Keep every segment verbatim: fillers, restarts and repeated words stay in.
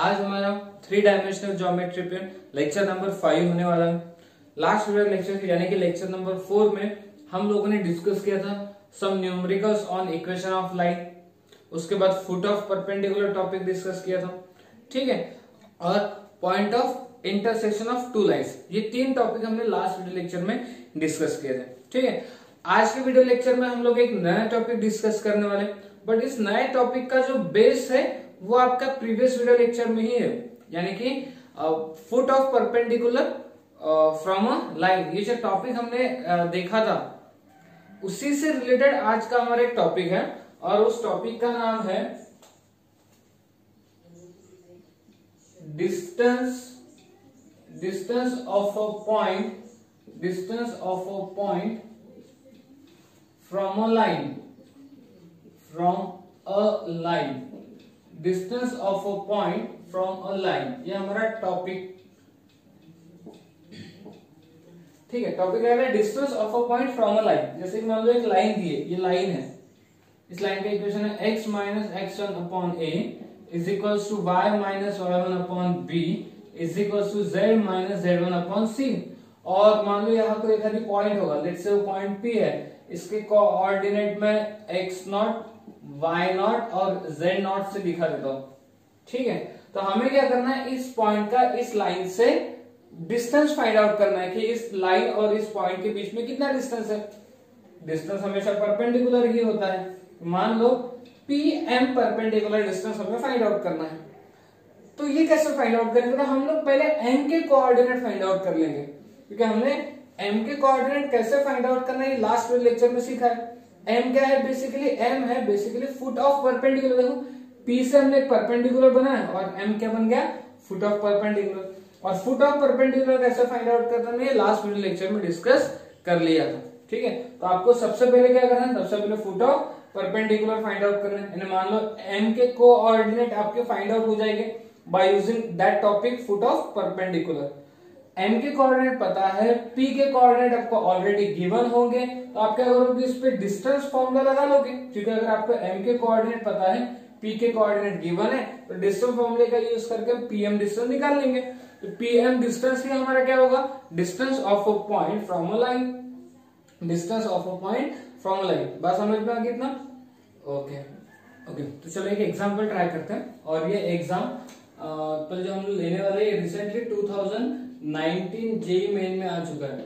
आज हमारा three dimensional geometry पे लेक्चर नंबर फाइव होने वाला है। लास्ट वीडियो लेक्चर यानी कि लेक्चर नंबर फोर में हम लोगों ने डिस्कस किया था some numericals on equation of line, उसके बाद foot of perpendicular topic discuss किया था, ठीक है, और point of intersection of two lines, ये तीन टॉपिक हमने लास्ट वीडियो लेक्चर में डिस्कस किए थे। ठीक है, आज के वीडियो लेक्चर में हम लोग एक नया टॉपिक डिस्कस करने वाले, बट इस नए टॉपिक का जो बेस है वो आपका प्रीवियस वीडियो लेक्चर में ही है, यानी कि foot of perpendicular from a line. ये जो टॉपिक हमने uh, देखा था उसी से रिलेटेड आज का हमारा एक टॉपिक है, और उस टॉपिक का नाम है distance distance of a point distance of a point from a line from a line distance of a point from a line, ये हमारा टॉपिक, ठीक है। टॉपिक है distance of a point from a line. जैसे कि मान लो एक लाइन दी है, ये लाइन है, इस लाइन का इक्वेशन है x minus X one upon A is equals to Y minus Y one upon B is equals to Z minus Z one upon C. और मान लो यहाँ कोई एक पॉइंट होगा, लेट्स से वो पॉइंट P है, इसके कोऑर्डिनेट में x नॉट वाई नॉट और जेड नॉट से दिखा देता हूं, ठीक है। तो हमें क्या करना है, इस पॉइंट का इस लाइन से डिस्टेंस फाइंड आउट करना है कि इस लाइन और इस पॉइंट के बीच में कितना डिस्टेंस है। डिस्टेंस हमेशा परपेंडिकुलर ही होता है। मान लो पी एम परपेंडिकुलर डिस्टेंस हमें फाइंड आउट करना है, तो ये कैसे फाइंड आउट करेंगे, तो हम लोग पहले एम के कोऑर्डिनेट फाइंड आउट कर लेंगे, क्योंकि हमने एम के कोऑर्डिनेट कैसे फाइंड आउट करना है ये लास्ट लेक्चर में सीखा है। एम क्या है, बेसिकली एम है बेसिकली फुट ऑफ परपेंडिकुलर। देखो पी से हमने एक परपेंडिकुलर बनाया और एम क्या बन गया, फुट ऑफ परपेंडिकुलर। और फुट ऑफ परपेंडिकुलर कैसे फाइंड आउट करना है लास्ट वीडियो लेक्चर में डिस्कस कर लिया था, ठीक है। तो आपको सबसे पहले क्या करना है, सबसे पहले foot of perpendicular find out करना है। मान लो एम के कोऑर्डिनेट आपके फाइंड आउट हो जाएंगे by using that topic foot of perpendicular. M के कोऑर्डिनेट पता है, पी के कोऑर्डिनेट आपको ऑलरेडी गिवन होंगे, तो आप क्या करोगे, इस पे डिस्टेंस फॉर्मूला लगा लोगे, क्योंकि अगर आपको एम के कोऑर्डिनेट पता है, पी के कोऑर्डिनेट गिवन है, तो डिस्टेंस फॉर्मूले का यूज करके पीएम डिस्टेंस निकाल लेंगे। तो पीएम डिस्टेंस ही हमारा क्या होगा, distance of a point from a line, distance of a point from a line. बात समझ में आ गई इतना? ओके ओके तो चलो एक एग्जांपल ट्राई करते हैं। और ये एग्जाम तो जो हम लेने वाले हैं recently two thousand nineteen JEE Main में आ चुका है,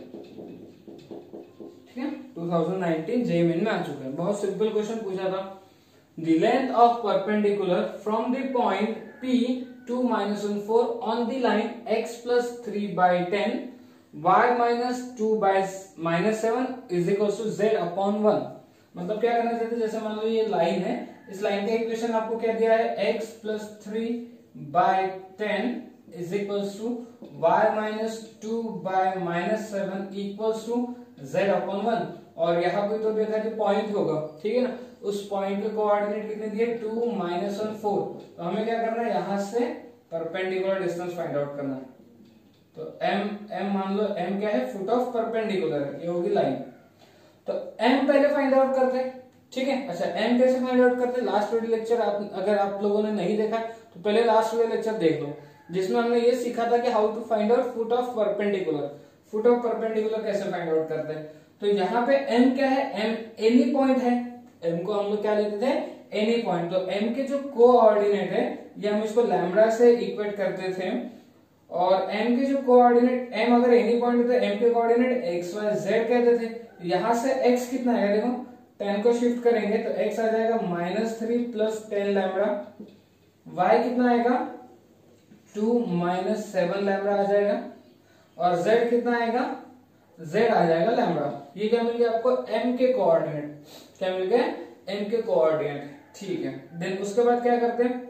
ठीक है, two thousand nineteen JEE Main में आ चुका है। बहुत सिंपल क्वेश्चन पूछा था, the length of perpendicular from the point P to minus one four on the line x plus three by ten y minus two by minus seven is equal to z upon one. मतलब क्या करना चाहते हैं, जैसे मान लो ये line है, इस लाइन का इक्वेशन आपको क्या दिया है, x plus three by ten is equals to Y minus two by minus seven equals to Z upon one. और यहाँ पे तो देखा कि पॉइंट होगा, ठीक है ना, उस पॉइंट के कोऑर्डिनेट कितने दिए, टू माइनस वन फोर। तो हमें क्या करना है, यहाँ से परपेंडिकुलर डिस्टेंस फाइंड आउट करना है। तो m m मान लो m क्या है, फुट ऑफ परपेंडिकुलर है, ये होगी लाइन। तो m पहले फाइंड आउट करते हैं, ठीक है। अच्छा m कैसे फाइंड आउट करते हैं, लास्ट वीडियो लेक्चर आप अगर आप लोगों ने नहीं देखा तो पहले लास्ट वीडियो लेक्चर देख लो, जिसमें हमने ये सीखा था कि how to find out foot of perpendicular. Foot of perpendicular कैसे फाइंड आउट करते हैं, तो यहाँ पे m क्या है, m एनी पॉइंट है, m को हम लोग क्या लेते थे, एनी पॉइंट। तो m के जो कोऑर्डिनेट है ये हम इसको लैम्बडा से इक्वेट करते थे, और m के जो कोऑर्डिनेट, m अगर एनी पॉइंट होता है, m के कोऑर्डिनेट x y z कहते थे। यहाँ से x कितना आएगा, देखो टेन को शिफ्ट करेंगे तो x आ जाएगा minus three plus ten lambda, y कितना आएगा, टू माइनस सेवन लैम्बडा आ जाएगा, और z कितना आएगा, z आ जाएगा लैम्बडा। ये क्या मिल गया आपको, m के कोऑर्डिनेट, क्या मिल गया, m के कोऑर्डिनेट, ठीक है। देन उसके बाद क्या करते हैं,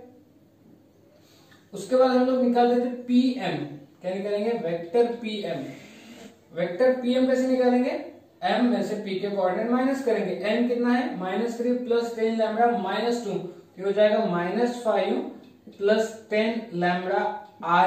उसके बाद हम लोग निकाल देते pm। क्या निकालेंगे, वेक्टर pm। वेक्टर pm कैसे निकालेंगे, m में से p के कोऑर्डिनेट माइनस करेंगे, m कितना है, minus three plus ten lambda minus two, तो हो जाएगा minus five plus ten lambda I,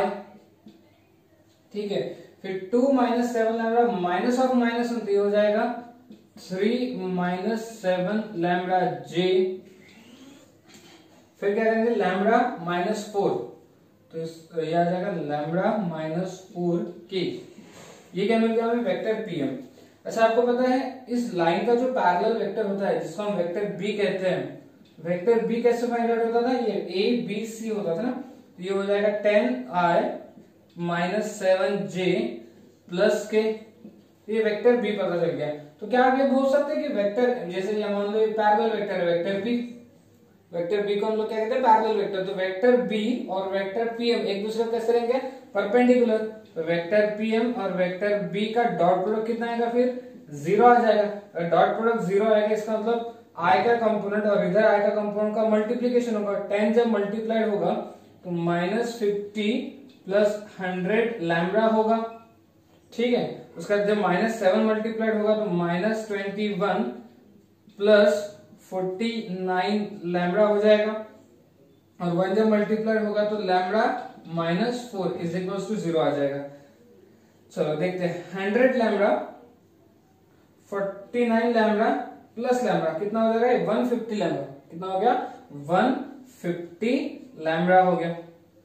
ठीक है। फिर two minus seven lambda minus of minus one, तो हो जाएगा three minus seven lambda J. फिर क्या करेंगे, लैम्बडा माइनस फोर, तो तो इस ये आ जाएगा लैम्बडा माइनस फोर के। ये क्या मिल गया हमें वेक्टर पीएम। अच्छा आपको पता है इस लाइन का जो पैरेलल वेक्टर होता है जिसको हम वेक्टर बी कहते हैं, वेक्टर बी कैसे फाइंड आउट होता था, ये ए बी सी होता था ना, ये हो जाएगा ten I minus seven J plus K, ये वेक्टर बी पता चल गया। तो क्या आप ये बोल सकते हैं कि वेक्टर जैसे ये मान लो ये पैरेलल वेक्टर है वेक्टर बी, वेक्टर बी को हम लोग क्या कहते हैं पैरेलल वेक्टर, तो वेक्टर बी और वेक्टर पीएम एक दूसरे को कैसे रहेंगे परपेंडिकुलर, तो वेक्टर पीएम और वेक्टर बी का डॉट प्रोडक्ट कितना आएगा फिर जीरो आ जाएगा। डॉट प्रोडक्ट जीरो आएगा इसका मतलब आई का कंपोनेंट और इधर आई का कंपोनेंट का मल्टीप्लीकेशन होगा, टेन जब मल्टीप्लाइड होगा तो minus fifty plus hundred lambda होगा, ठीक है। उसका जब माइनस सेवन मल्टीप्लाइड होगा तो minus twenty one plus forty nine lambda हो जाएगा, और वन जब मल्टीप्लाइड होगा तो lambda minus four is equal to zero आ जाएगा। चलो देखते हैं, hundred lambda forty nine lambda plus lambda कितना हो जाएगा वन फिफ्टी लैम्बडा, कितना हो गया वन फिफ्टी लैम्बडा हो गया,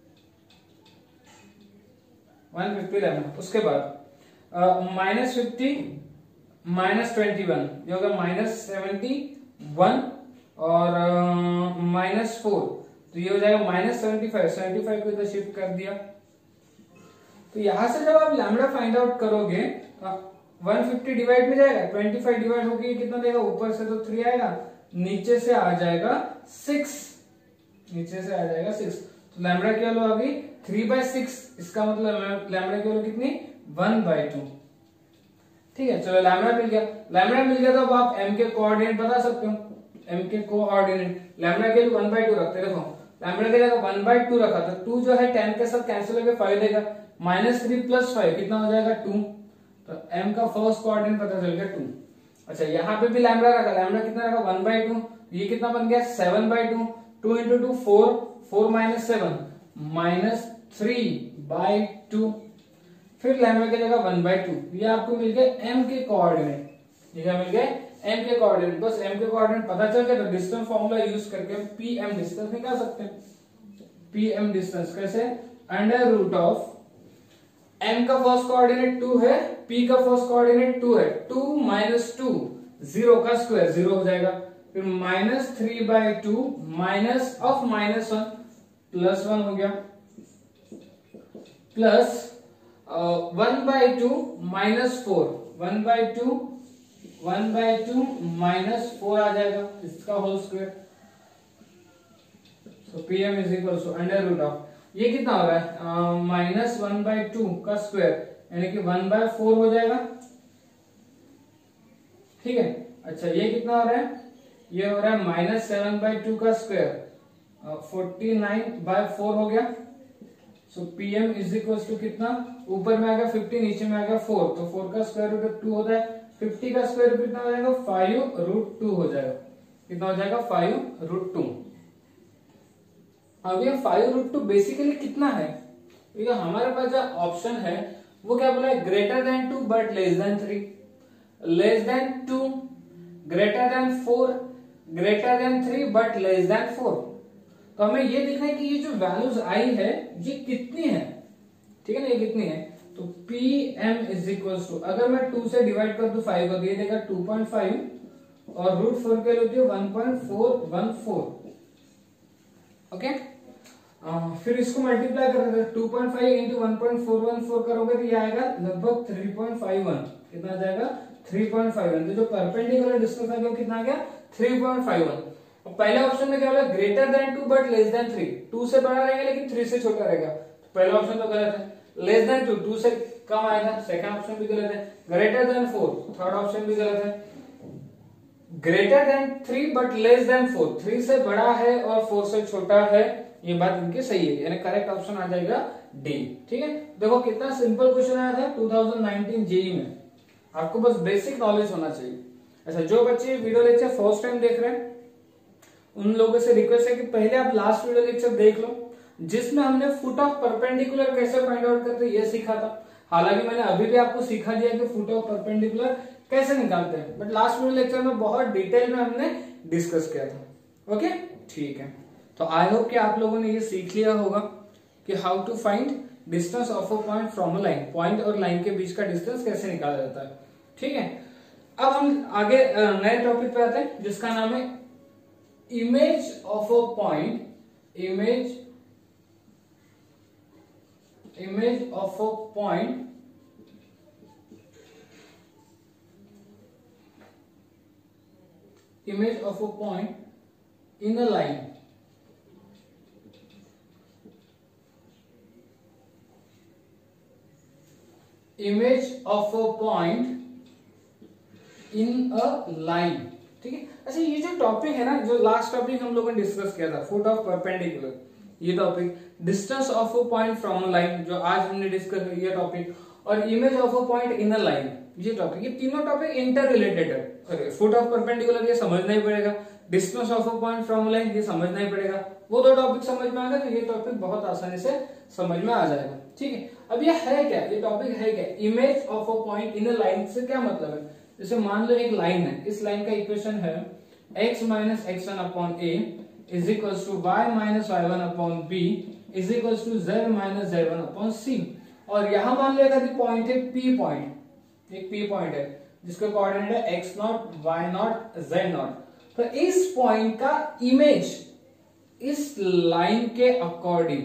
वन फिफ्टी लैम्बडा। उसके बाद minus fifty minus twenty one ये होगा माइनस सेवेंटी वन और माइनस फोर तो ये हो जाएगा minus seventy five, seventy five को इधर शिफ्ट कर दिया। तो यहां से जब आप लैम्बडा फाइंड आउट करोगे तो वन फिफ्टी डिवाइड में जाएगा, ट्वेंटी फाइव डिवाइड होगी कितना देगा, ऊपर से तो थ्री आएगा, नीचे से आ जाएगा सिक्स, नीचे से आ जाएगा सिक्स, तो लैम्बडा की वैल्यू आ गई थ्री बाई सिक्स, इसका मतलब लैम्बडा की वैल्यू कितनी वन बाई टू, ठीक है। चलो लैम्बडा मिल गया, लैम्बडा मिल गया तो अब आप m के कोऑर्डिनेट बता सकते हो, m के कोऑर्डिनेट लैम्बडा के लिए वन बाई टू रखते, देखो लैम्बडा के जगह वन बाई टू रखा तो टू जो है टेन के साथ कैंसिल होकर फाइव देगा, माइनस थ्री प्लस फाइव कितना हो जाएगा टू, तो m का फर्स्ट कोऑर्डिनेट पता चल गया टू। अच्छा यहाँ पे भी लैम्बडा रखा, लैम्बडा कितना रखा वन बाई टू, ये कितना बन गया seven by two, two into two four, four minus seven minus three by two, फिर लैम्बडा की जगह वन बाई टू, ये आपको मिल गया m के कोऑर्डिनेट, ये क्या मिल गया m के कोऑर्डिनेट। बस m के कोऑर्डिनेट पता चल गया तो डिस्टेंस फार्मूला यूज करके हम pm डिस्टेंस निकाल सकते हैं। pm डिस्टेंस कैसे, अंडर रूट ऑफ m का फर्स्ट कोऑर्डिनेट टू है, p का फर्स्ट कोऑर्डिनेट टू है, टू माइनस टू जीरो का स्क्वायर जीरो हो जाएगा, फिर minus three by two minus of minus one plus one हो गया, plus one by two minus four, one by two one by two minus four आ जाएगा इसका होल स्क्वायर, तो pm is equal to under root of ये कितना हो रहा है माइनस वन बाई टू का स्क्वायर यानी कि वन बाय फोर हो जाएगा, ठीक है। अच्छा ये कितना हो रहा है, ये हो रहा है माइनस सेवन बाई टू का square forty nine by four हो गया, so pm is equal to कितना, ऊपर में आ गया फिफ्टी नीचे में आ गया फोर, तो फोर का स्क्वायर रूट टू होता है, फिफ्टी का स्क्वायर रूट कितना हो जाएगा फाइव रूट टू हो जाएगा, कितना हो जाएगा फाइव रूट टू। अब ये फाइव रूट टू बेसिकली कितना है, तो हमारे पास जो ऑप्शन है वो क्या बोला है greater than two but less than three, less than two, greater than four, greater than three but less than four. तो हमें ये देखना है कि ये जो वैल्यूज आई है ये कितनी है, ठीक है ना, ये कितनी है। तो pm इज इक्वल टू अगर मैं टू से डिवाइड कर दू फाइव को दिए देगा टू पॉइंट फाइव और रूट फोर के लिए one point four one four, okay. फिर इसको मल्टीप्लाई कर देते two point five into one point four one four करोगे तो ये आएगा लगभग थ्री पॉइंट फाइव वन, कितना आ जाएगा थ्री पॉइंट फाइव वन, तो जो परपेंडिकुलर डिस्टेंस आ गया कितना आ गया थ्री पॉइंट फाइव वन। और पहले ऑप्शन में क्या बोला greater than two but less than three, two से बड़ा रहेगा लेकिन थ्री से छोटा रहेगा, तो पहला ऑप्शन तो गलत है। लेस देन टू, टू से कम आएगा, सेकंड ऑप्शन भी गलत है। Greater than four, third option भी गलत है। Greater than three but less than four, three से बड़ा है और फोर से छोटा है, ये बात इनकी सही है, यानी करेक्ट ऑप्शन आ जाएगा डी, ठीक है। देखो कितना सिंपल क्वेश्चन आया था टू थाउजेंड नाइनटीन जेईई में, आपको बस बेसिक नॉलेज होना चाहिए। अच्छा जो बच्चे वीडियो लेक्चर फर्स्ट टाइम देख रहे हैं उन लोगों से रिक्वेस्ट है कि पहले आप लास्ट वीडियो लेक्चर देख लो जिसमें हमने फुट ऑफ परपेंडिकुलर कैसे फाइंड आउट करते हैं ये सीखा था। हालांकि मैंने अभी भी आपको सिखा दिया कि फुट ऑफ परपेंडिकुलर कैसे निकालते हैं, बट लास्ट वीडियो लेक्चर में बहुत डिटेल में हमने डिस्कस किया था। ओके ठीक है, तो आई होप कि आप लोगों ने ये सीख लिया होगा कि how to find distance of a point from a line, point और लाइन के बीच का डिस्टेंस कैसे निकाला जाता है। ठीक है, अब हम आगे नए टॉपिक पे आते हैं जिसका नाम है image of a point, image image of a point image of a point in a line, image of a point in a line। ठीक है, अच्छा ये जो टॉपिक है ना, जो लास्ट टॉपिक हम लोगों ने डिस्कस किया था फुट ऑफ परपेंडिकुलर, ये topic, distance of a point from a line जो आज हमने डिस्कस किया ये टॉपिक, और image of a point in a line ये टॉपिक, ये तीनों टॉपिक इंटर रिलेटेड है। अरे फुट ऑफ परपेंडिकुलर ये समझना ही पड़ेगा, distance of a point from line ये समझना ही पड़ेगा, वो दो टॉपिक समझ में आ गए तो ये टॉपिक बहुत आसानी से समझ में आ जाएगा। ठीक है, अब ये है क्या, ये टॉपिक है क्या, image of a point in a line से क्या मतलब है। जैसे मान लो एक लाइन है, इस लाइन का इक्वेशन है x minus X one upon A is equal to Y minus Y one upon B is equal to Z minus Z one upon C, और यहां मान लो एक पॉइंट है पी पॉइंट, एक पी पॉइंट है जिसका कोऑर्डिनेट है X naught Y naught Z naught. तो इस पॉइंट का इमेज इस लाइन के अकॉर्डिंग,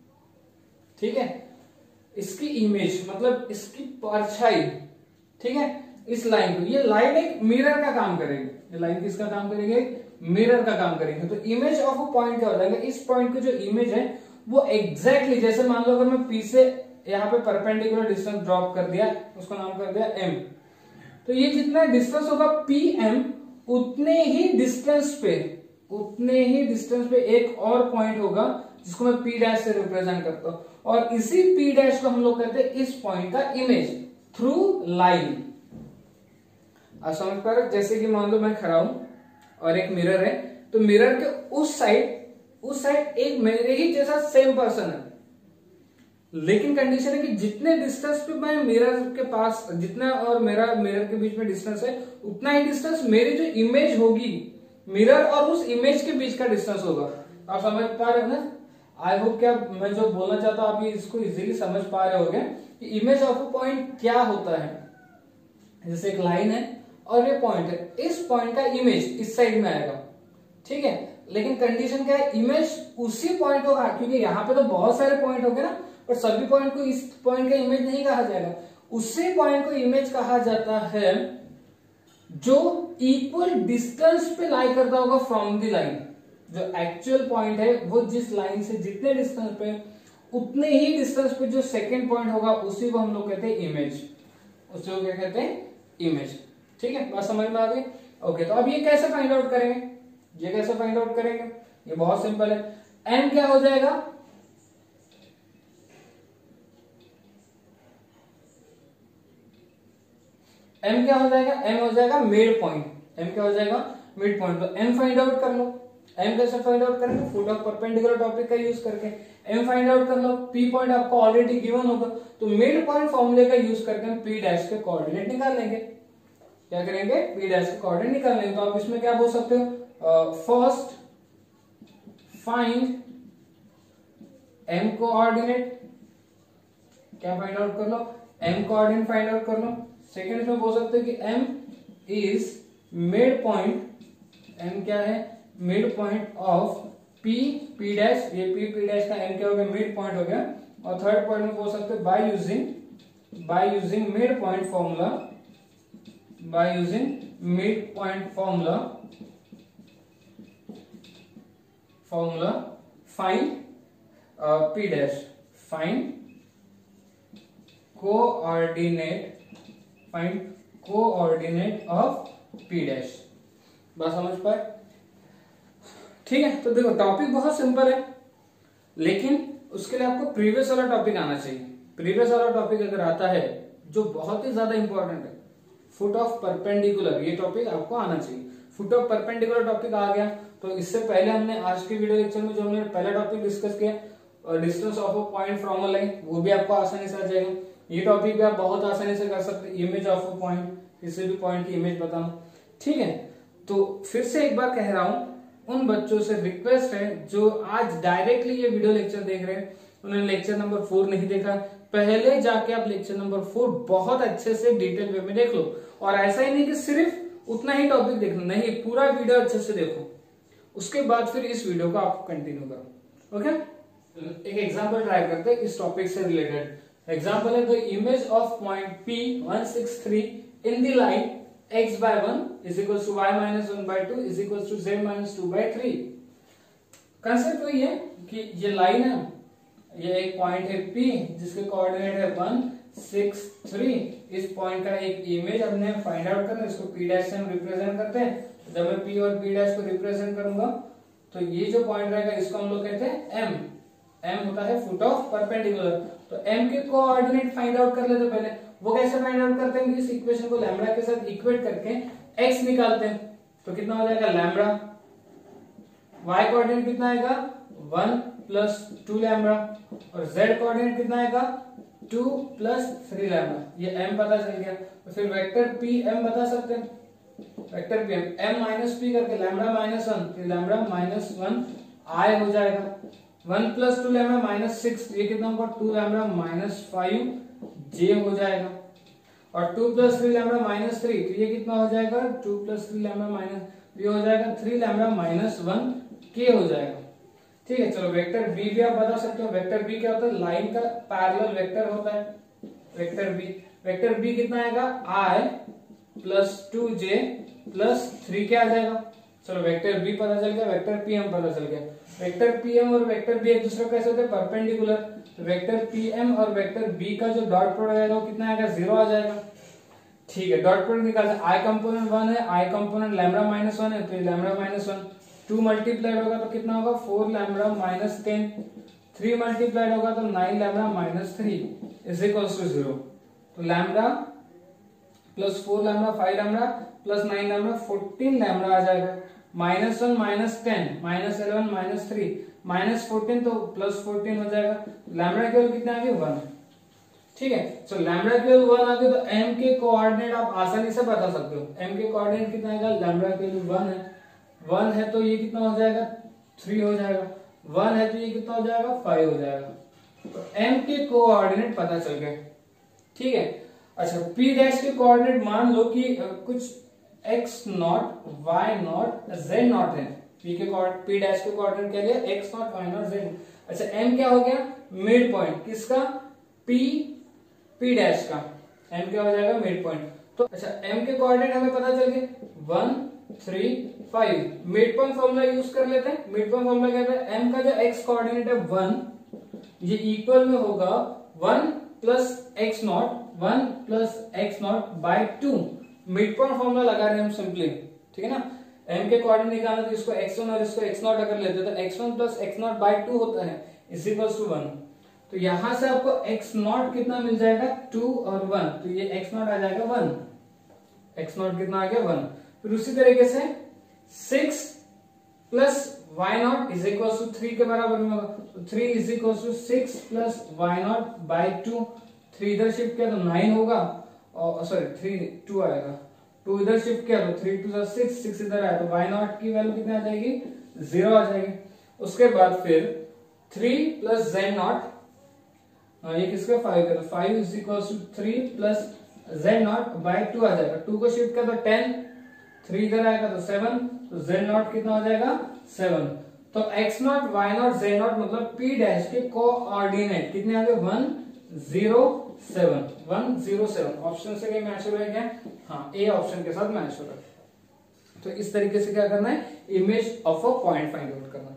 ठीक है, इसकी इमेज मतलब इसकी परछाई, ठीक है, इस लाइन को, ये लाइन एक मिरर का काम करेगी, ये लाइन किसका काम करेगी, मिरर का काम करेगी। तो इमेज ऑफ अ पॉइंट क्या हो जाएगा, इस पॉइंट की जो इमेज है वो एग्जैक्टली exactly, जैसे मान लो अगर मैं पी से यहाँ पे परपेंडिकुलर डिस्टेंस ड्रॉप कर दिया, उसको नाम कर दिया एम, तो ये जितना डिस्टेंस होगा पी एम, उतने ही डिस्टेंस पे उतने ही डिस्टेंस पे एक और पॉइंट होगा जिसको मैं पी डैश से रिप्रेजेंट करता हूं, और इसी पी डैश को हम लोग कहते हैं इस पॉइंट का इमेज थ्रू लाइन। आप समझ पा रहे, जैसे कि मान लो मैं खड़ा हूं और एक मिरर है, तो मिरर के उस साइड उस साइड एक मेरे ही जैसा सेम पर्सन है, लेकिन कंडीशन है कि जितने डिस्टेंस पे मैं मिरर के पास, जितना और मेरा मिरर के बीच में डिस्टेंस है, उतना ही डिस्टेंस मेरी जो इमेज होगी मिरर और उस इमेज के बीच का डिस्टेंस होगा। आप समझ पा रहे हो ना, आई होप क्या मैं जो बोलना चाहता हूं आप ये इसको इजीली समझ पा रहे होगे कि इमेज ऑफ अ पॉइंट क्या होता है। जैसे एक लाइन है और ये पॉइंट है, इस पॉइंट का इमेज इस साइड में आएगा, ठीक है, लेकिन कंडीशन क्या है, इमेज उसी पॉइंट होगा, क्योंकि यहाँ पे तो बहुत सारे पॉइंट हो गए ना, पर सभी पॉइंट को इस पॉइंट का इमेज नहीं कहा जाएगा, उसी पॉइंट को इमेज कहा जाता है जो इक्वल डिस्टेंस पे लाई करता होगा फ्रॉम द लाइन। जो एक्चुअल पॉइंट है वो जिस लाइन से जितने डिस्टेंस पे, उतने ही डिस्टेंस पे जो सेकंड पॉइंट होगा उसी को हम लोग कहते हैं इमेज, उसी को क्या कहते हैं, इमेज। ठीक है, बात समझ में आ गई। ओके, तो अब ये कैसे फाइंड आउट करेंगे, ये कैसे फाइंड आउट करेंगे, ये बहुत सिंपल है। एम क्या हो जाएगा, एम क्या हो जाएगा, एम हो जाएगा मिड पॉइंट, एम क्या हो जाएगा, मिड पॉइंट। तो एम फाइंड आउट कर लो, एम कैसे फाइंड आउट करेंगे, फुट ऑफ परपेंडिकुलर टॉपिक का यूज करके एम फाइंड आउट कर लो। पी पॉइंट आपको ऑलरेडी गिवन होगा, तो मिड पॉइंट फॉर्मूले का यूज करके हम पी डैश के कोऑर्डिनेट निकाल लेंगे। क्या करेंगे, पी डैश के कोऑर्डिनेट निकाल लेंगे। तो आप इसमें क्या बोल सकते हो, फर्स्ट फाइंड एम कोऑर्डिनेट, क्या फाइंड आउट कर लो, एम कोऑर्डिनेट फाइंड आउट कर लो। सेकेंड इसमें बोल सकते हो कि M is mid point, M क्या है, mid point of P P dash, ये पी पी डैश का एम क्या हो गया, मिड पॉइंट हो गया। और थर्ड पॉइंट में बोल सकते हो by using by using mid point formula, by using mid point formula formula find P dash, find coordinate, find coordinate of P dash. बात समझ पाए, ठीक है। तो देखो टॉपिक बहुत सिंपल है, लेकिन उसके लिए आपको प्रीवियस वाला टॉपिक आना चाहिए। प्रीवियस वाला टॉपिक अगर आता है जो बहुत ही ज्यादा इंपॉर्टेंट है, फुट ऑफ परपेंडिकुलर, ये टॉपिक आपको आना चाहिए। फुट ऑफ परपेंडिकुलर टॉपिक आ गया, तो इससे पहले हमने आज के वीडियो लेक्चर में जो हमने पहला टॉपिक डिस्कस किया, distance of a point from a line, वो भी आपको आसानी से आ जाएगा। ये टॉपिक भी आप बहुत आसानी से कर सकते हैं, इमेज ऑफ अ पॉइंट, किसी भी पॉइंट की इमेज बताना, ठीक है। तो फिर से एक बार कह रहा हूं, उन बच्चों से रिक्वेस्ट है जो आज डायरेक्टली ये वीडियो लेक्चर देख रहे हैं, उन्होंने लेक्चर नंबर फोर नहीं देखा, पहले जाके आप लेक्चर नंबर फोर बहुत अच्छे से डिटेल वे में देख लो। और ऐसा ही नहीं कि सिर्फ उतना ही टॉपिक देखना, नहीं, पूरा वीडियो अच्छे से देखो, उसके बाद फिर इस वीडियो को आप कंटिन्यू करो। ओके, एक एग्जांपल ट्राई करते हैं इस टॉपिक से रिलेटेड। एग्जांपल है the image of point P one six three in the line x by one is equals to y minus one by two is equals to z minus two by three. Concept वही है कि ये line है, ये एक point है P जिसके coordinate है वन सिक्स थ्री। इस पॉइंट का एक इमेज हमने फाइंड आउट करना है, इसको P डैश से हम रिप्रेजेंट करते हैं। जब मैं P और P डैश को रिप्रेजेंट करूंगा तो ये जो पॉइंट रहेगा इसको हम लोग कहते हैं M। M होता है फुट ऑफ परपेंडिकुलर। तो M के कोऑर्डिनेट फाइंड आउट कर लेते पहले। वो कैसे फाइंड आउट करते हैं, इस इक्वेशन को लैम्ब्डा के साथ इक्वेट करके x निकालते हैं। तो कितना हो जाएगा लैम्ब्डा, y कोऑर्डिनेट कितना आएगा वन प्लस टू लैम्ब्डा, और z कोऑर्डिनेट कितना आएगा टू प्लस थ्री लैम्ब्डा। ये m पता चल गया। तो फिर वेक्टर p m बता सकते हैं, vector p m m minus p करके लैम्ब्डा माइनस वन, फिर लैम्ब्डा माइनस वन i हो जाएगा। One plus two lambda minus six, ये कितना होगा two lambda minus five j हो जाएगा। और two plus three lambda minus three, तो ये कितना हो जाएगा two plus three lambda minus ये हो जाएगा three lambda minus one k हो जाएगा। ठीक है, चलो वेक्टर b भी आप बता सकते हो। वेक्टर b क्या होता है, लाइन का पैरेलल वेक्टर होता है वेक्टर b। वेक्टर b कितना आएगा i plus two J plus three क्या आ जाएगा। चलो वेक्टर b पता चल गया, वेक्टर pm पता चल गया। वेक्टर pm और वेक्टर b एक दूसरे को कैसे होते हैं, परपेंडिकुलर। तो वेक्टर pm और वेक्टर b का जो डॉट प्रोडक्ट आएगा वो कितना आएगा, जीरो आ जाएगा। ठीक है, डॉट प्रोडक्ट निकालते हैं। i कंपोनेंट वन है, i component lambda minus one है, तो lambda minus one two multiplied होगा तो कितना होगा four lambda minus ten, three multiplied होगा तो nine lambda minus three is equals to zero. तो lambda plus four lambda five lambda plus nine lambda fourteen lambda आ जाएगा। Minus one minus ten minus eleven minus three minus fourteen, तो plus fourteen हो जाएगा। Lambda की value कितना आ गई one. ठीक है, सो लैम्ब्डा की वैल्यू वन आ गई तो m के कोऑर्डिनेट आप आसानी से बता सकते हो। m के कोऑर्डिनेट कितना आएगा, लैम्ब्डा की वैल्यू वन है, वन है तो ये कितना हो जाएगा थ्री हो जाएगा, वन है तो ये कितना हो जाएगा फाइव हो जाएगा। तो m के कोऑर्डिनेट पता चल गए। ठीक है, अच्छा p डैश के कोऑर्डिनेट मान लो कि कुछ x naught y naught z naught है। p के कोऑर्डिनेट p डैश के कोऑर्डिनेट क्या लिया, x naught y naught z। अच्छा m क्या हो गया, मिड पॉइंट किसका, p p डैश का। m क्या हो जाएगा, मिड पॉइंट। तो अच्छा m के कोऑर्डिनेट हमें पता चल गए one three five. Mid point formula use कर लेते हैं। मिड पॉइंट फॉर्मूला कहता है m का जो x कोऑर्डिनेट है वन, ये इक्वल में होगा one plus X naught, one plus X naught by two. Mid point formula लगा रहे हैं हम सिंपली। ठीक है ना, m के कोऑर्डिनेट निकालना तो इसको एक्स वन और इसको एक्स नॉट अगर लेते तो X one plus X naught by two होता है इज इक्वल्स टू वन। तो यहां से आपको एक्स नॉट कितना मिल जाएगा, टू और वन, तो ये एक्स नॉट आ जाएगा वन। एक्स नॉट कितना आ गया, वन। फिर उसी तरीके से six plus Y naught is equal to three के बराबर में होगा। तो three is equal to six plus Y naught by two. Three इधर शिफ्ट किया तो नाइन होगा, और सॉरी थ्री टू आएगा, टू इधर शिफ्ट किया तो थ्री टू सिक्स, सिक्स इधर आया तो वाई नॉट की वैल्यू कितनी आ जाएगी, जीरो आ जाएगी। उसके बाद फिर थ्री प्लस जेड नॉट, ये किसका फाइव का, five is equal to three plus Z naught by two आ जाएगा। टू को शिफ्ट किया तो टेन, थ्री इधर आएगा तो सेवन, तो जेड नॉट कितना हो जाएगा, सेवन। तो X naught Y naught Z naught मतलब पी डैश के कोऑर्डिनेट कितने आ गए, one zero seven, one zero seven. Option से मैच हो रहा है क्या, हाँ ए ऑप्शन के साथ मैच हो रहा है। तो इस तरीके से क्या करना है, image of a point find out करना।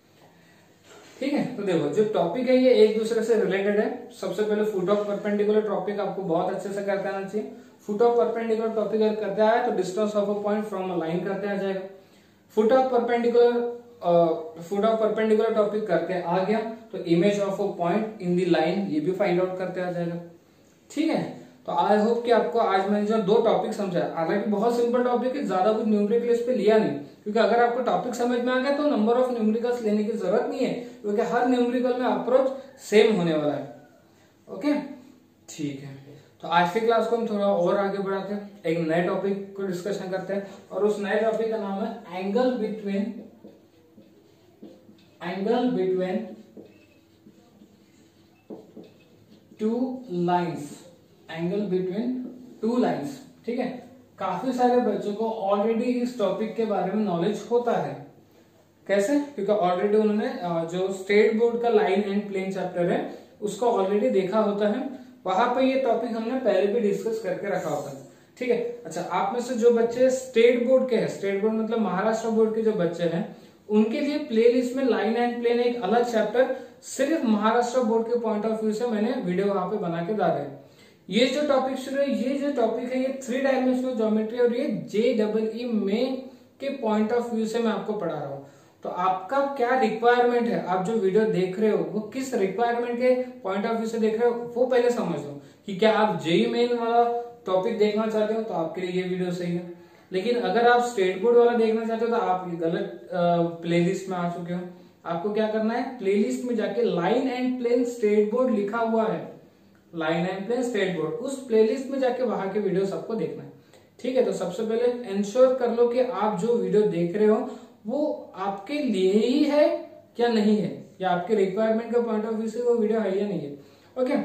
ठीक है, तो देखो जो टॉपिक है ये एक दूसरे से रिलेटेड है। सबसे पहले फुट ऑफ परपेंडिकुलर टॉपिक आपको बहुत अच्छे से करते आना चाहिए। फुट ऑफ परपेंडिकुलर टॉपिक अगर करते आया तो distance of a point from a line करते आ जाएगा। Foot of perpendicular foot of perpendicular topic करते आ गया तो image of a point in the line ये भी फाइंड आउट करते आ जाएगा। ठीक है, तो आई होप कि आपको आज मैंने जो दो टॉपिक समझाया, हालांकि बहुत सिंपल टॉपिक है, ज्यादा कुछ न्यूमेरिकल इस पे लिया नहीं, क्योंकि अगर आपको टॉपिक समझ में आ गया तो नंबर ऑफ न्यूमेरिकल्स लेने की जरूरत नहीं है, क्योंकि हर न्यूमेरिकल में अप्रोच सेम होने वाला है। ओके ठीक है, तो आज की क्लास को हम थोड़ा और आगे बढ़ाते हैं, एक नए टॉपिक को डिस्कशन करते हैं, और उस नए टॉपिक का नाम है angle between angle between two lines, angle between two lines. ठीक है, काफी सारे बच्चों को ऑलरेडी इस टॉपिक के बारे में नॉलेज होता है। कैसे? क्योंकि ऑलरेडी उन्होंने जो स्टेट बोर्ड का लाइन एंड प्लेन चैप्टर है उसको ऑलरेडी देखा होता है, वहां पे ये टॉपिक हमने पहले भी डिस्कस करके रखा होता है। ठीक है, अच्छा आप में से जो बच्चे स्टेट बोर्ड के हैं, स्टेट बोर्ड मतलब महाराष्ट्र बोर्ड के जो बच्चे हैं, उनके लिए प्लेलिस्ट में लाइन एंड प्लेन एक अलग चैप्टर सिर्फ महाराष्ट्र बोर्ड के पॉइंट ऑफ व्यू से मैंने वीडियो वहां पे बना के डाला है। ये जो टॉपिक शुरू है, ये जो टॉपिक है, ये थ्री डायमेंशनल ज्योमेट्री और ये जे डबल ई में के पॉइंट ऑफ व्यू से मैं आपको पढ़ा रहा हूँ। तो आपका क्या रिक्वायरमेंट है, आप जो वीडियो देख रहे हो वो किस रिक्वायरमेंट के पॉइंट ऑफ व्यू से देख रहे हो, वो पहले समझ लो कि क्या आप जेई मेन वाला टॉपिक देखना चाहते हो तो आपके लिए ये वीडियो सही है। लेकिन अगर आप स्टेट बोर्ड वाला देखना चाहते हो तो आप गलत प्लेलिस्ट में आ चुके हो। आपको क्या करना है, प्लेलिस्ट में जाके line and plane state board लिखा हुआ है, line and plane state board, उस प्लेलिस्ट में जाके वहां के वीडियो सबको देखना है। ठीक है, तो सबसे पहले इंश्योर कर लो कि आप जो वीडियो देख रहे हो वो आपके लिए ही है क्या नहीं है, या आपके रिक्वायरमेंट के पॉइंट ऑफ व्यू से वो वीडियो है या नहीं है। ओके,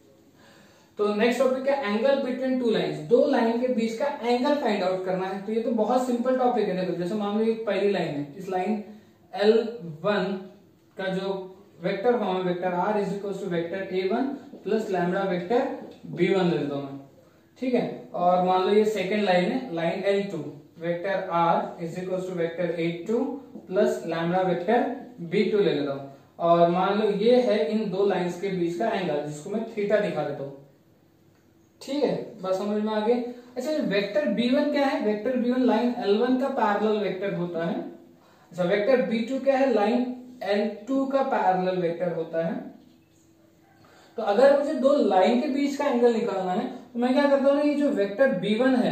तो नेक्स्ट टॉपिक है एंगल बिटवीन टू लाइंस, दो लाइन के बीच का एंगल फाइंड आउट करना है। तो ये तो बहुत सिंपल टॉपिक है। देखो जैसे मान लो एक पहली लाइन है, इस लाइन एल वन का जो वेक्टर फॉर्म है, vector R is equal to vector A one plus lambda vector B one ले लेता हूं मैं। ठीक है, और मान लो ये सेकेंड लाइन है, line L two, vector R is equal to vector A two plus lambda vector B two ले लेता हूं। और मान लो ये है इन दो लाइंस के बीच का एंगल, जिसको मैं थीटा दिखा देता हूं। ठीक है, बस समझ में आ गई। अच्छा, वेक्टर बी वन क्या है, vector B one line L one का पैरेलल वेक्टर होता है। अच्छा, वेक्टर बी टू क्या है, लाइन एल टू का पैरेलल वेक्टर होता है। तो अगर मुझे दो लाइन के बीच का एंगल निकालना है तो मैं क्या करता हूं, ये जो वेक्टर बी वन है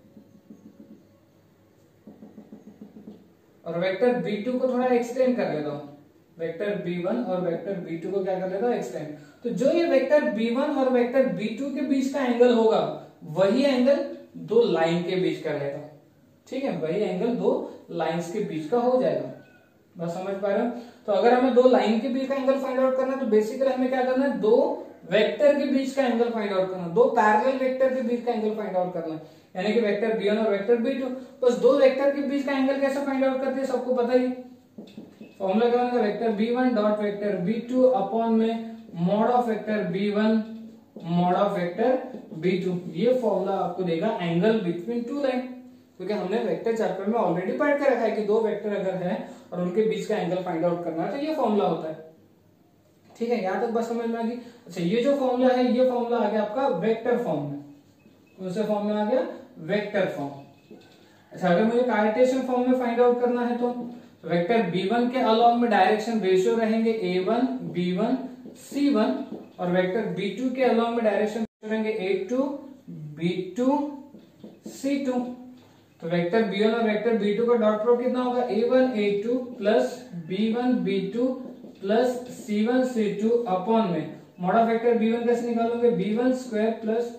और वेक्टर बी टू को थोड़ा एक्सटेंड कर लेता हूं। वेक्टर बी वन और वेक्टर बी टू को क्या कर लेता हूं, एक्सटेंड। तो जो ये वेक्टर बी वन और वेक्टर बी टू के बीच का एंगल होगा वही एंगल दो लाइन के बीच का रहेगा। ठीक है, वही एंगल दो लाइंस के बीच का हो जाएगा। बस समझ पा रहे हो? तो अगर हमें दो लाइन के बीच का एंगल फाइंड आउट करना है तो बेसिकली हमें क्या करना है, दो वेक्टर के बीच का एंगल फाइंड आउट करना, दो पैरेलल वेक्टर के बीच का एंगल फाइंड आउट करना, यानी कि वेक्टर बी वन और वेक्टर बी टू। बस दो वेक्टर के बीच का एंगल कैसे फाइंड आउट करते हैं सबको पता ही। फॉर्मूला क्या होगा, vector B one dot vector B two upon में mod of vector B one mod of vector B two. ये फॉर्मूला आपको देगा एंगल बिटवीन टू लाइन, क्योंकि हमने वेक्टर चैप्टर में ऑलरेडी पढ़ के रखा है कि दो वेक्टर अगर है और उनके बीच का एंगल फाइंड आउट करना है तो ये फॉर्मूला होता है। ठीक है, यहां तक बस समझ में आ गई। अच्छा, ये जो फॉर्मूला है, ये फॉर्मूला आ गया आपका वेक्टर फॉर्म में। कौन सा फॉर्म में आ गया, वेक्टर फॉर्म। अच्छा, अगर मुझे कार्टेशियन फॉर्म में फाइंड आउट करना है तो वेक्टर बी वन के अलॉन्ग में डायरेक्शन रेशियो रहेंगे A one B one C one, और वेक्टर बी टू के अलॉन्ग में डायरेक्शन रहेंगे A two B two C two. तो वेक्टर बी वन और वेक्टर बी टू का डॉट प्रोडक्ट कितना होगा, A one A two plus B one B two plus C one C two upon में mod of vector B one कैसे निकालोगे, B one square plus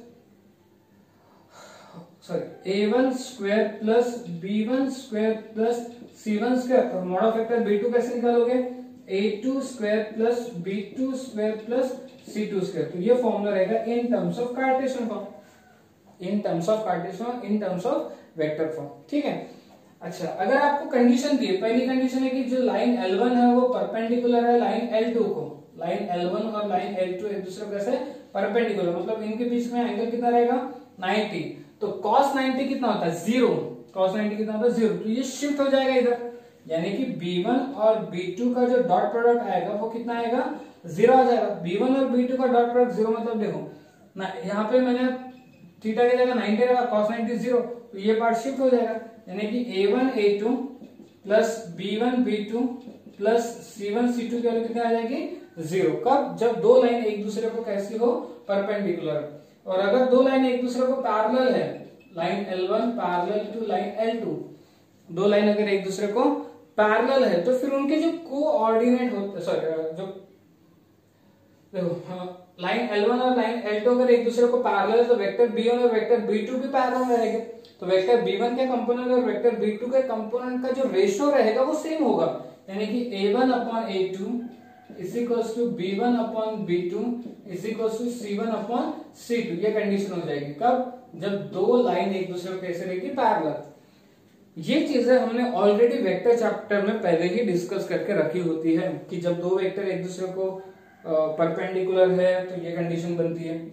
sorry A one square plus B one square plus C one square, और mod of vector B two कैसे निकालोगे, A two square plus B two square plus C two square. तो ये formula रहेगा in terms of Cartesian form, in terms of Cartesian, in terms of vector form. ठीक है, अच्छा अगर आपको कंडीशन दी है, पहली कंडीशन है कि जो लाइन एल वन है वो परपेंडिकुलर है लाइन एल टू को, लाइन एल वन और लाइन एल टू एक दूसरे को कैसे परपेंडिकुलर, मतलब इनके बीच में एंगल कितना रहेगा नाइंटी। तो cos नाइंटी कितना होता है, जीरो। cos नाइंटी कितना होता है, जीरो। तो ये शिफ्ट हो जाएगा इधर, यानी कि बी वन और बी टू का जो डॉट प्रोडक्ट आएगा वो कितना आएगा, जीरो आ जाएगा। बी वन और बी टू का डॉट प्रोडक्ट जीरो, मतलब देखो ना यहाँ पे मैंने थीटा की जगह नाइंटी रहेगा, cos नाइंटी जीरो, तो ये पार्ट शिफ्ट हो जाएगा, यानी कि A one A two plus B one B two plus C one C two की वैल्यू कितनी आ जाएगी, जीरो। कब, जब दो लाइन एक दूसरे को कैसी हो, परपेंडिकुलर। और अगर दो लाइन एक दूसरे को पैरेलल है, line L one parallel to line L two, दो लाइन अगर एक दूसरे को पैरेलल है तो फिर उनके जो कोऑर्डिनेट होते, सॉरी जो देखो लाइन एल वन और लाइन एल टू अगर एक दूसरे को पैरेलल है तो वेक्टर बी वन और वेक्टर बी टू भी पैरेलल रहेंगे। तो वेक्टर बी वन के कंपोनेंट और वेक्टर बी टू के कंपोनेंट का जो रेशियो रहेगा वो सेम होगा, यानी कि A one upon A two is equals to B one upon B two is equals to C one upon C two. ये कंडीशन हो जाएगी कब, जब दो लाइन एक दूसरे को कैसे रहेगी, पैरेलल। ये चीजें हमने ऑलरेडी वेक्टर चैप्टर में पहले ही डिस्कस करके रखी होती है कि जब दो वेक्टर एक दूसरे को परपेंडिकुलर है तो ये कंडीशन बनती है,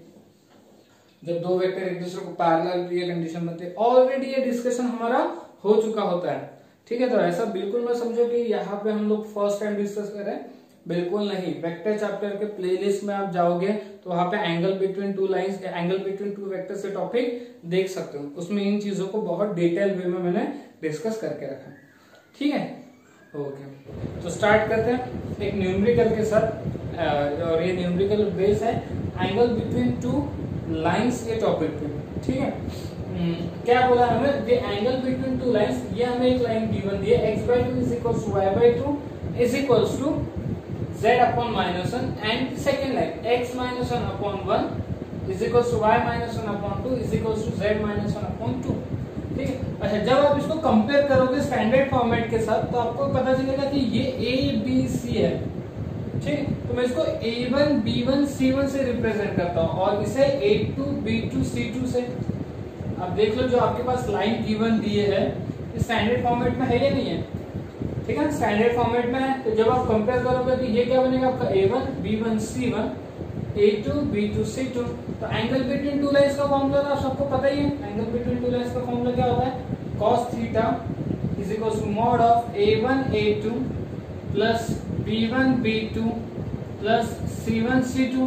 जब दो वेक्टर एक दूसरे को पैरेलल तो ये कंडीशन बनती है। ऑलरेडी ये डिस्कशन हमारा हो चुका होता है, ठीक है। तो ऐसा बिल्कुल मत समझो कि यहाँ पे हम लोग फर्स्ट टाइम डिस्कस कर रहे हैं, बिल्कुल नहीं। वेक्टर चैप्टर के प्लेलिस्ट में आप जाओगे तो वहां पे angle between two lines, angle between two vector से टॉपिक देख सकते हो, उसमें इन चीजों को बहुत डिटेल वे में मैंने डिस्कस करके रखा, ठीक है। ओके, तो स्टार्ट करते हैं एक न्यूमेरिकल के साथ, और ये न्यूमेरिकल बेस है एंगल बिटवीन टू लाइंस के टॉपिक पे, ठीक है। क्या बोला हमें, the angle between two lines, ये हमें एक लाइन गिवन दी है, x by two is equals to y by two is equals to z upon minus one, and second line x minus one upon one is equals to y minus one upon two is equals to z minus one upon to, ठीक है। अच्छा, जब आप इसको compare करोगे standard format के साथ तो आपको पता चलेगा कि ये a b c है, ठीक। तो मैं इसको a one b one c one से रिप्रेजेंट करता हूँ और इसे a two b two c two से। अब देख लो जो आपके पास लाइन गिवन दिए है स्टैंडर्ड फॉर्मेट में है या नहीं है, ठीक है। स्टैंडर्ड फॉर्मेट में है तो जब आप कंपेयर करोगे तो ये क्या बनेगा आपका a one b one c one a two b two c two. तो एंगल बिटवीन टू लाइंस का फॉर्मूला तो सबको पता ही है, एंगल बिटवीन टू लाइंस का फॉर्मूला क्या होता है, cos theta is equal to mod of a one a two plus b one b two plus c one c two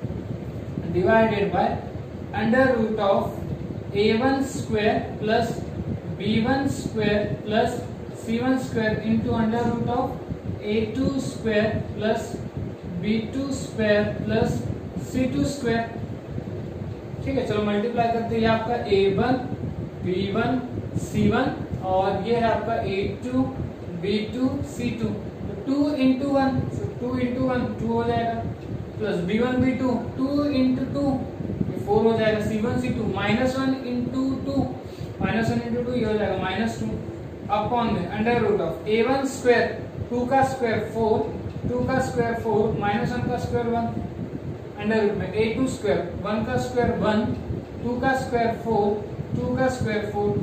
divided by under root of a one square plus b one square plus c one square into under root of a two square plus b two square plus c two square, ठीक है। चलो multiply करते हैं, आपका a one b one c one और ये है आपका a two b two c two. Two into one, two into one two हो जाएगा, plus B one B two, two into two four हो जाएगा, C one C two minus one into two, minus one into two ये हो जाएगा minus two, upon में under root of A one square, two का square four, two का square four minus one का square one, under root में A two square, one का square one, two का स्क्वायर फोर, टू का square four,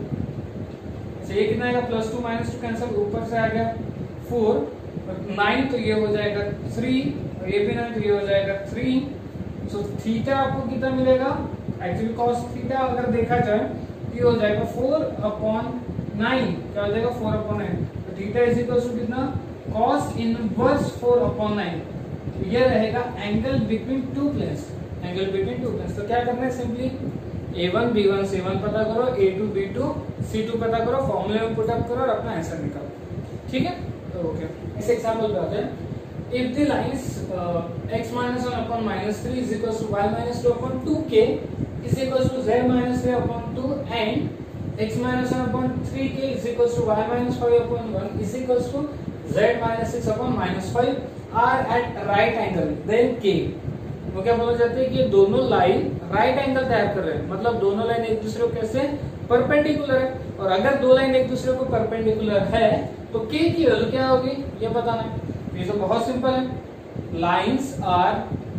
ये कितना आएगा plus two minus two cancel, ऊपर से आ गया फोर, नाइन तो ये हो जाएगा थ्री, और ये भी नाइन तो ये हो जाएगा थ्री। सो थीटा आपको कितना मिलेगा, एक्चुअली कॉस थीटा अगर देखा जाए तो ये हो जाएगा फोर अपॉन नाइन, क्या हो जाएगा फोर अपॉन नाइन। तो थीटा इज इक्वल टू कितना, cos inverse four upon nine. ये रहेगा angle between two planes, angle between two planes. तो क्या करना है, simply A one B one C one पता करो, A two B two C two पता करो, फॉर्मूले में पुट अप करो और अपना आंसर निकालो, ठीक है। ओके, इस एग्जांपल पे आते हैं। If the lines uh, x minus one upon minus three is equals to y minus two upon two k is equals to z minus three upon two and x minus one upon three k is equals to y minus five upon one is equals to z minus six upon minus five are at right angle, then k। वो क्या बोला जाता है कि ये दोनों line right angle तैयार कर रहे हैं, मतलब दोनों लाइन एक दूसरे को कैसे परपेंडिकुलर है, और अगर दो लाइन एक दूसरे को परपेंडिकुलर है तो k की वैल्यू क्या होगी ये बताना है। ये तो बहुत सिंपल है, lines are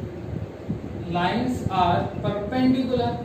lines are perpendicular,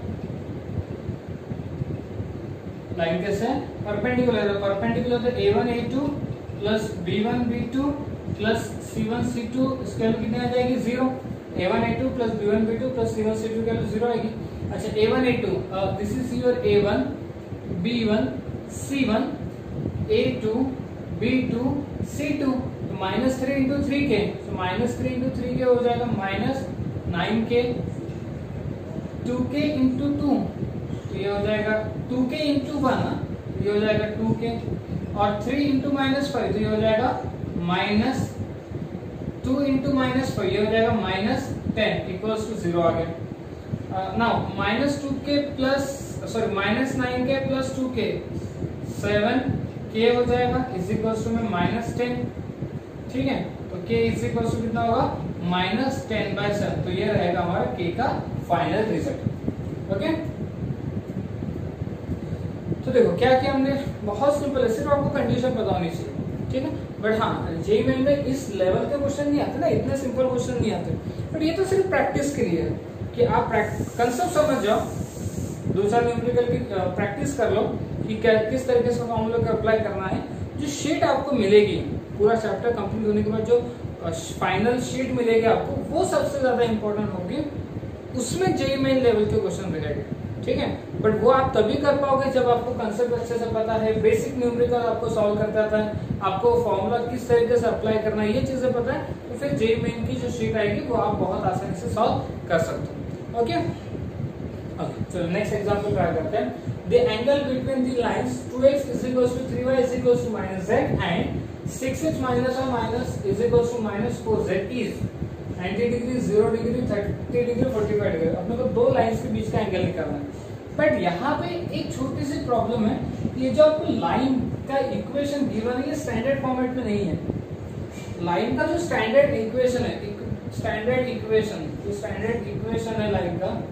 line कैसे है परपेंडिकुलर है, परपेंडिकुलर तो A one A two plus B one B two plus C one C two, इसकी वैल्यू कितनी आ जाएगी zero, A one A two plus B one B two plus C one C two की value zero आएगी। अच्छा, A one A two, this is your A one B one C one A two B two C two, तो minus three into three K, तो minus three into three K हो जाएगा minus nine K, two K into two तो ये हो जाएगा to K into one, तो ये हो जाएगा टू के, और थ्री इंटू माइनस फाइव तो ये हो जाएगा minus two into minus five ये हो जाएगा minus ten equals to zero आ गया। Now minus two K plus sorry minus nine K plus two K seven K हो जाएगा इज इक्वल्स टू में माइनस टेन, ठीक है। तो k इज इक्वल्स टू कितना होगा माइनस टेन बाय सेवन, तो ये रहेगा हमारा k का फाइनल रिजल्ट। ओके, तो देखो क्या किया हमने, बहुत सिंपल है, सिर्फ आपको कंडीशन पता होनी चाहिए, ठीक है। बट हाँ जेईई मेन में इस लेवल के क्वेश्चन नहीं आते ना, इतने सिंपल क्वेश्चन नहीं आते, बट ये तो सिर्फ प्रैक्टिस के लिए है कि आप कंसेप्ट समझ जाओ, दो चार न्यूमेरिकल की प्रैक्टिस कर लो कि क्या किस तरीके से फॉर्मूला को अप्लाई करना है। जो शीट आपको मिलेगी पूरा चैप्टर कंप्लीट होने के बाद, जो फाइनल शीट मिलेगी आपको, वो सबसे ज्यादा इंपॉर्टेंट होगी, उसमें जेईई मेन लेवल के क्वेश्चन रहेंगे, ठीक है। बट वो आप तभी कर पाओगे जब आपको कंसेप्ट अच्छे से पता है, बेसिक न्यूमेरिकल आपको सॉल्व करते आता है, आपको फॉर्मूला किस तरीके से अप्लाई करना है ये चीजें पता है, तो फिर जेईई मेन की जो शीट आएगी वो आप बहुत आसानी से सॉल्व कर सकते हो। ओके ओके चलो नेक्स्ट एग्जांपल ट्राई करते हैं। The angle between the lines two X is equals to three Y is equals to minus Z and six X minus Y minus is equals to minus four Z is ninety degree, zero degree, thirty degree, forty five degree. अपने को दो lines के बीच का angle निकालना है। But यहाँ पे एक छोटी सी प्रॉब्लम है, ये जो आपको लाइन का इक्वेशन गिवन है ये स्टैंडर्ड फॉर्मेट में नहीं है। लाइन का जो स्टैंडर्ड इक्वेशन है, स्टैंडर्ड इक्वेशन जो स्टैंडर्ड इक्वेशन है लाइन का,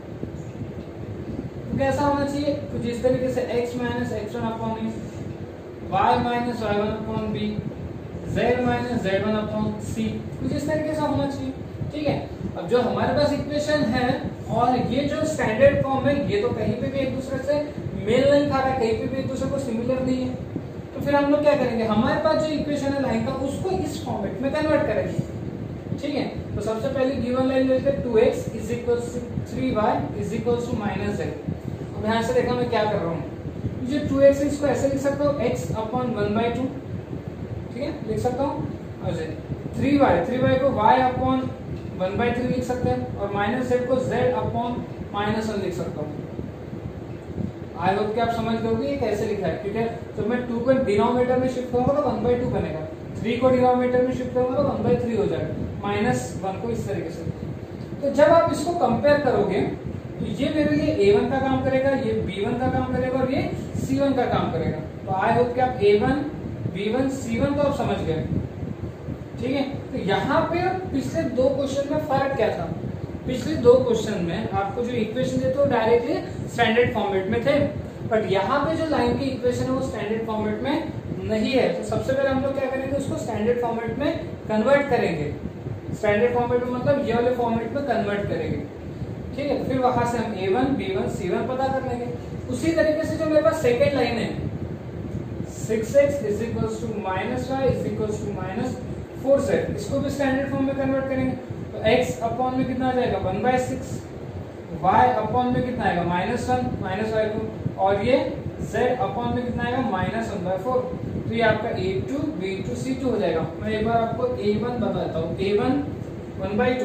तो कैसा होना चाहिए कुछ इस तरीके से x minus X one upon A, Y minus Y one upon B, z minus Z one upon C, कुछ इस तरीके से होना चाहिए, ठीक है। अब जो हमारे पास इक्वेशन है और ये जो स्टैंडर्ड फॉर्म है, ये तो कहीं पे भी एक दूसरे से मेल नहीं खा रहा है, कहीं पे भी एक दूसरे को सिमिलर नहीं है, तो फिर हम लोग क्या करेंगे, हमारे पास जो इक्वेशन है लाइन का उसको इस फॉर्मेट में कन्वर्ट करेंगे, ठीक है। तो सबसे पहले गिवन लाइन लेते हैं two X is equals to three Y is equals to minus Z. अब यहाँ से देखा मैं क्या कर रहा हूँ, जो टू एक्स है इसको ऐसे लिख सकता हूँ x upon one by two, ठीक है लिख सकता हूँ, और थ्री वाई थ्री वाई को y upon one by three लिख सकते हैं, और माइनस जेड को z अपॉन माइनस वन लिख सकता हूँ। आई होप कि आप समझ गए ये कैसे लिखा है, ठीक है। तो मैं टू को डिनोमिनेटर में शिफ्ट करूंगा तो वन बाई टू बनेगा, थ्री को डिनोमिनेटर में शिफ्ट करूंगा तो वन बाई थ्री हो जाएगा, माइनस वन को इस तरीके से। तो जब आप इसको कंपेयर करोगे तो ये मेरे लिए ए वन का काम करेगा, ये बी वन का काम करेगा, और ये सी वन का काम करेगा। तो आई होप कि आप A one, B one, C one को आप समझ गए, ठीक है। तो यहाँ पे पिछले दो क्वेश्चन में फर्क क्या था, पिछले दो क्वेश्चन में आपको जो इक्वेशन थे तो डायरेक्टली स्टैंडर्ड फॉर्मेट में थे, बट यहाँ पे जो लाइन की इक्वेशन है वो स्टैंडर्ड फॉर्मेट में नहीं है। तो सबसे पहले हम लोग क्या करेंगे, उसको स्टैंडर्ड फॉर्मेट में कन्वर्ट करेंगे, स्टैंडर्ड फॉर्मेट में मतलब ये वाले फॉर्मेट में कन्वर्ट करेंगे, ठीक है। फिर वहां से हम A one, B one, C one पता कर लेंगे। उसी तरीके से जो मेरे पास सेकेंड लाइन है six X is equals to minus Y is equals to minus four Z, इसको भी स्टैंडर्ड फॉर्म में कन्वर्ट करेंगे। तो x अपॉन में कितना आ जाएगा one by six, y upon में कितना आएगा minus one minus y two, और ये z अपॉन में कितना आएगा माइनस वन बाई फोर। तो ये आपका A two, B two, C two हो जाएगा। मैं एक बार आपको ए वन बताता हूँ, A one one by two,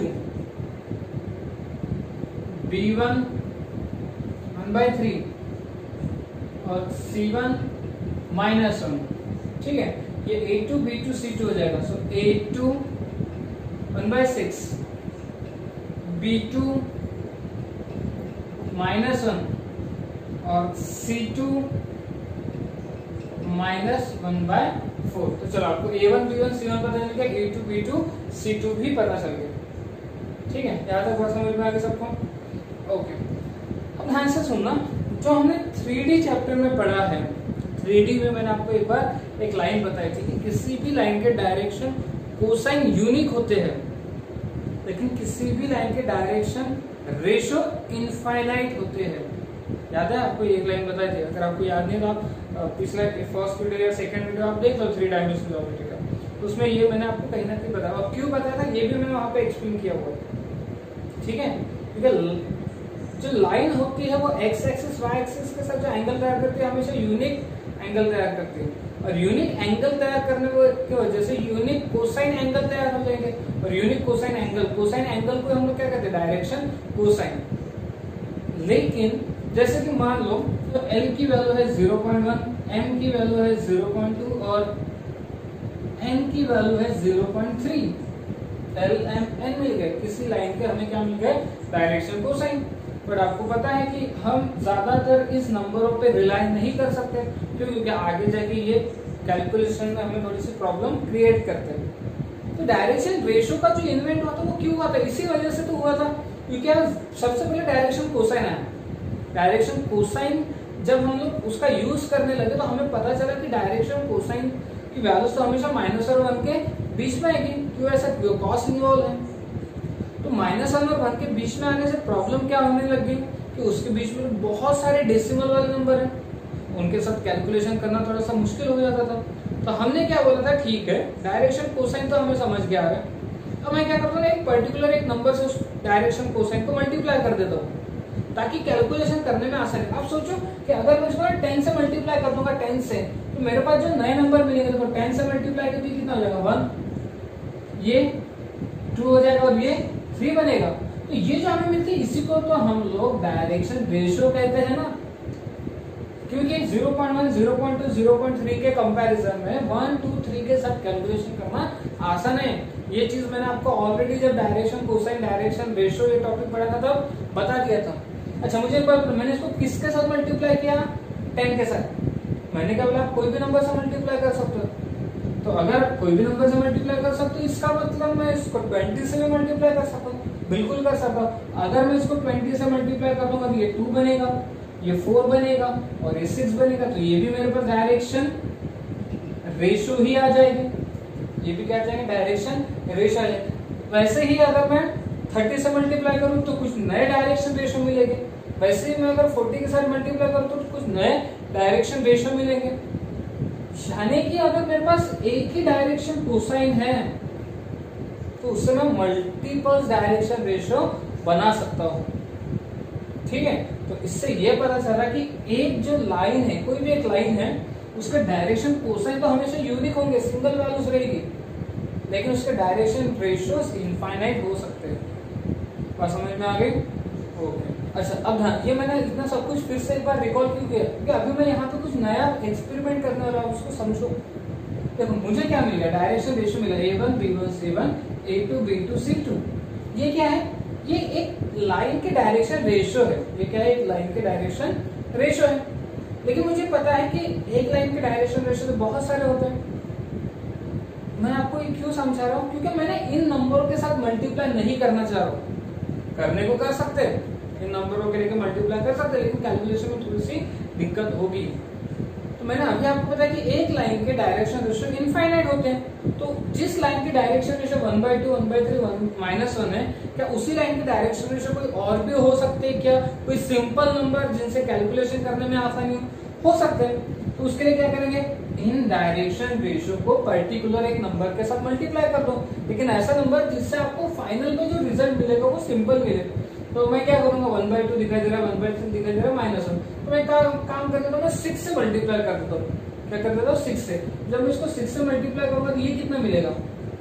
B one one by three, और सी वन माइनस वन, ठीक है। ये A two, B two, C two हो जाएगा। So A two one by six, B two minus one, और C two minus one by four. तो चलो आपको A one, B one, C one पता चल गया, A two, B two, C two भी पता चल गया, ठीक है। यहाँ तक बात समझ में आ गई सबको, ओके। अब ध्यान से सुनना, जो हमने थ्री डी चैप्टर में पढ़ा है, थ्री डी में मैंने आपको एक बार एक लाइन बताई थी कि किसी भी लाइन के डायरेक्शन कोसाइन यूनिक होते हैं, लेकिन किसी भी लाइन के डायरेक्शन रेशो इनफाइनाइट होते हैं। याद है आपको एक लाइन बताई थी, अगर आपको याद नहीं तो आप पिछला फर्स्ट वीडियो या सेकंड वीडियो आप देख लो थ्री डायमेंशनल ज्योमेट्री का, तो उसमें ये मैंने आपको कहीं ना कहीं बताया। अब क्यों बताया था ये भी मैंने वहां पे एक्सप्लेन किया हुआ है, ठीक है। क्योंकि जो लाइन होती है वो एक्स एक्सिस वाई एक्सिस के साथ जो एंगल तैयार करती है हमेशा यूनिक एंगल तैयार करती है, और यूनिक एंगल तैयार करने की वजह से यूनिक कोसाइन एंगल तैयार हो जाएंगे, और unique cosine angle, cosine angle को हम लोग क्या कहते हैं डायरेक्शन कोसाइन। लेकिन जैसे कि मान लो तो L की वैल्यू है ज़ीरो पॉइंट वन, M की वैल्यू है ज़ीरो पॉइंट टू, और N की वैल्यू है zero point three. L, M, N मिल गए, किसी लाइन के हमें क्या मिल गए डायरेक्शन कोसाइन। पर आपको पता है कि हम ज्यादातर इस नंबरों पे रिलाई नहीं कर सकते, क्यों? क्योंकि आगे जाके ये कैलकुलेशन में हमें थोड़ी सी प्रॉब्लम क्रिएट करते हैं। तो डायरेक्शन रेशो का जो इन्वेंट हुआ था वो क्यों हुआ था? इसी वजह से तो हुआ था क्योंकि सबसे पहले डायरेक्शन कोसाइन आया। डायरेक्शन कोसाइन जब हम लोग उसका यूज करने लगे तो हमें पता चला कि डायरेक्शन कोसाइन कि वैल्यूज तो हमेशा माइनस और वन के बीच में आएगी, क्यों ऐसा, क्यों कॉस इन्वॉल्व है। तो माइनस वन और वन के बीच में आने से प्रॉब्लम क्या होने लगी कि उसके बीच में बहुत सारे डेसिमल वाले नंबर है, उनके साथ कैलकुलेशन करना थोड़ा सा मुश्किल हो जाता था। तो हमने क्या बोला था, ठीक है डायरेक्शन कोसाइन तो हमें समझ गया है, अब मैं क्या करता हूँ एक पर्टिकुलर एक नंबर से उस डायरेक्शन कोसाइन को मल्टीप्लाई कर देता हूँ ताकि कैलकुलेशन करने में आसानी। आप सोचो कि अगर मैं इसको टेन से मल्टीप्लाई कर दूंगा टेन से, तो मेरे पास जो नए नंबर मिलेंगे, देखो टेन से मल्टीप्लाई करके कितना हो जाएगा वन, ये टू हो जाएगा और ये थ्री बनेगा। तो ये जो हमें मिलती है इसी को तो हम लोग डायरेक्शन रेशियो कहते हैं ना, क्योंकि zero point one, zero point two, zero point three के कंपैरिजन में वन, टू, थ्री के साथ कैलकुलेशन करना आसान है। ये चीज मैंने आपको ऑलरेडी जब डायरेक्शन कोसाइन डायरेक्शन रेशियो ये टॉपिक पढ़ा था तब बता दिया था। अच्छा मुझे एक बार, मैंने इसको किसके साथ मल्टीप्लाई किया, टेन के साथ। मैंने क्या बोला, आप कोई भी नंबर से मल्टीप्लाई कर सकते हो। तो अगर कोई भी नंबर से मल्टीप्लाई कर सकते हो इसका मतलब मैं इसको ट्वेंटी से भी मल्टीप्लाई कर सकता हूँ, बिल्कुल कर सकता हूँ। अगर मैं इसको ट्वेंटी से मल्टीप्लाई कर दूंगा तो ये टू बनेगा, ये फोर बनेगा और ये सिक्स बनेगा। तो ये भी मेरे पास डायरेक्शन रेशियो ही आ जाएगी, ये भी क्या आ जाएगा, डायरेक्शन रेशियो आ जाएगा। वैसे ही अगर मैं थर्टी से मल्टीप्लाई करूं तो कुछ नए डायरेक्शन रेशियो मिलेंगे, वैसे ही मैं अगर फोर्टी के साथ मल्टीप्लाई करूं तो कुछ नए डायरेक्शन रेशियो मिलेंगे। यानी कि अगर मेरे पास एक ही डायरेक्शन कोसाइन है तो उससे मैं मल्टीपल डायरेक्शन रेशियो बना सकता हूं। ठीक है, तो इससे ये पता चला कि एक जो लाइन है, कोई भी एक लाइन है, उसके डायरेक्शन कोसाइन तो हमेशा यूनिक होंगे, सिंगल वैल्यूज रहेगी, लेकिन उसके डायरेक्शन रेशियोस इनफाइनाइट हो सकते हैं। बात समझ में आ गई? ओके। अच्छा अब ध्यान, ये मैंने इतना सब कुछ फिर से एक बार रिकॉल क्यों किया, क्योंकि अभी मैं यहाँ पे कुछ नया एक्सपेरिमेंट करने वाला हूँ, उसको समझो। देखो मुझे क्या मिल गया, डायरेक्शन रेशियो मिला, A one B one C one A two B two C two. ये क्या है, ये एक लाइन के डायरेक्शन रेशियो है। ये क्या है, एक लाइन के डायरेक्शन रेशियो है। लेकिन मुझे पता है कि एक लाइन के डायरेक्शन रेशियो तो बहुत सारे होते हैं। मैं आपको ये क्यों समझा रहा हूँ, क्योंकि मैंने इन नंबरों के साथ मल्टीप्लाई नहीं करना चाह रहा हूँ। करने को कर सकते हैं, इन नंबरों के लेकर मल्टीप्लाई कर सकते हैं, लेकिन कैलकुलेशन में थोड़ी सी दिक्कत होगी। तो मैंने अभी आपको बताया कि एक लाइन के डायरेक्शन रेशियो इनफाइनाइट होते हैं। तो जिस लाइन की direction ratio one by two, one by three, one minus one है, क्या उसी लाइन की डायरेक्शन रेशियो कोई और भी हो सकते हैं क्या? कोई सिंपल नंबर जिनसे कैलकुलेशन करने में आसानी हो, हो सकते हैं। तो उसके लिए क्या करेंगे, इन डायरेक्शन रेशियो को पर्टिकुलर एक नंबर के साथ मल्टीप्लाई कर दो, लेकिन ऐसा नंबर जिससे आपको फाइनल में जो रिजल्ट मिलेगा वो सिंपल मिले। तो मैं क्या करूंगा, वन बाई टू दिखाई दे रहा है, वन बाई थ्री दिखाई दे रहा है, माइनस वन, तो मैं का, काम कर देता हूँ, मैं सिक्स से मल्टीप्लाई कर देता हूँ। क्या कर देता हूँ, सिक्स से। जब मैं इसको सिक्स से मल्टीप्लाई करूंगा तो ये कितना मिलेगा,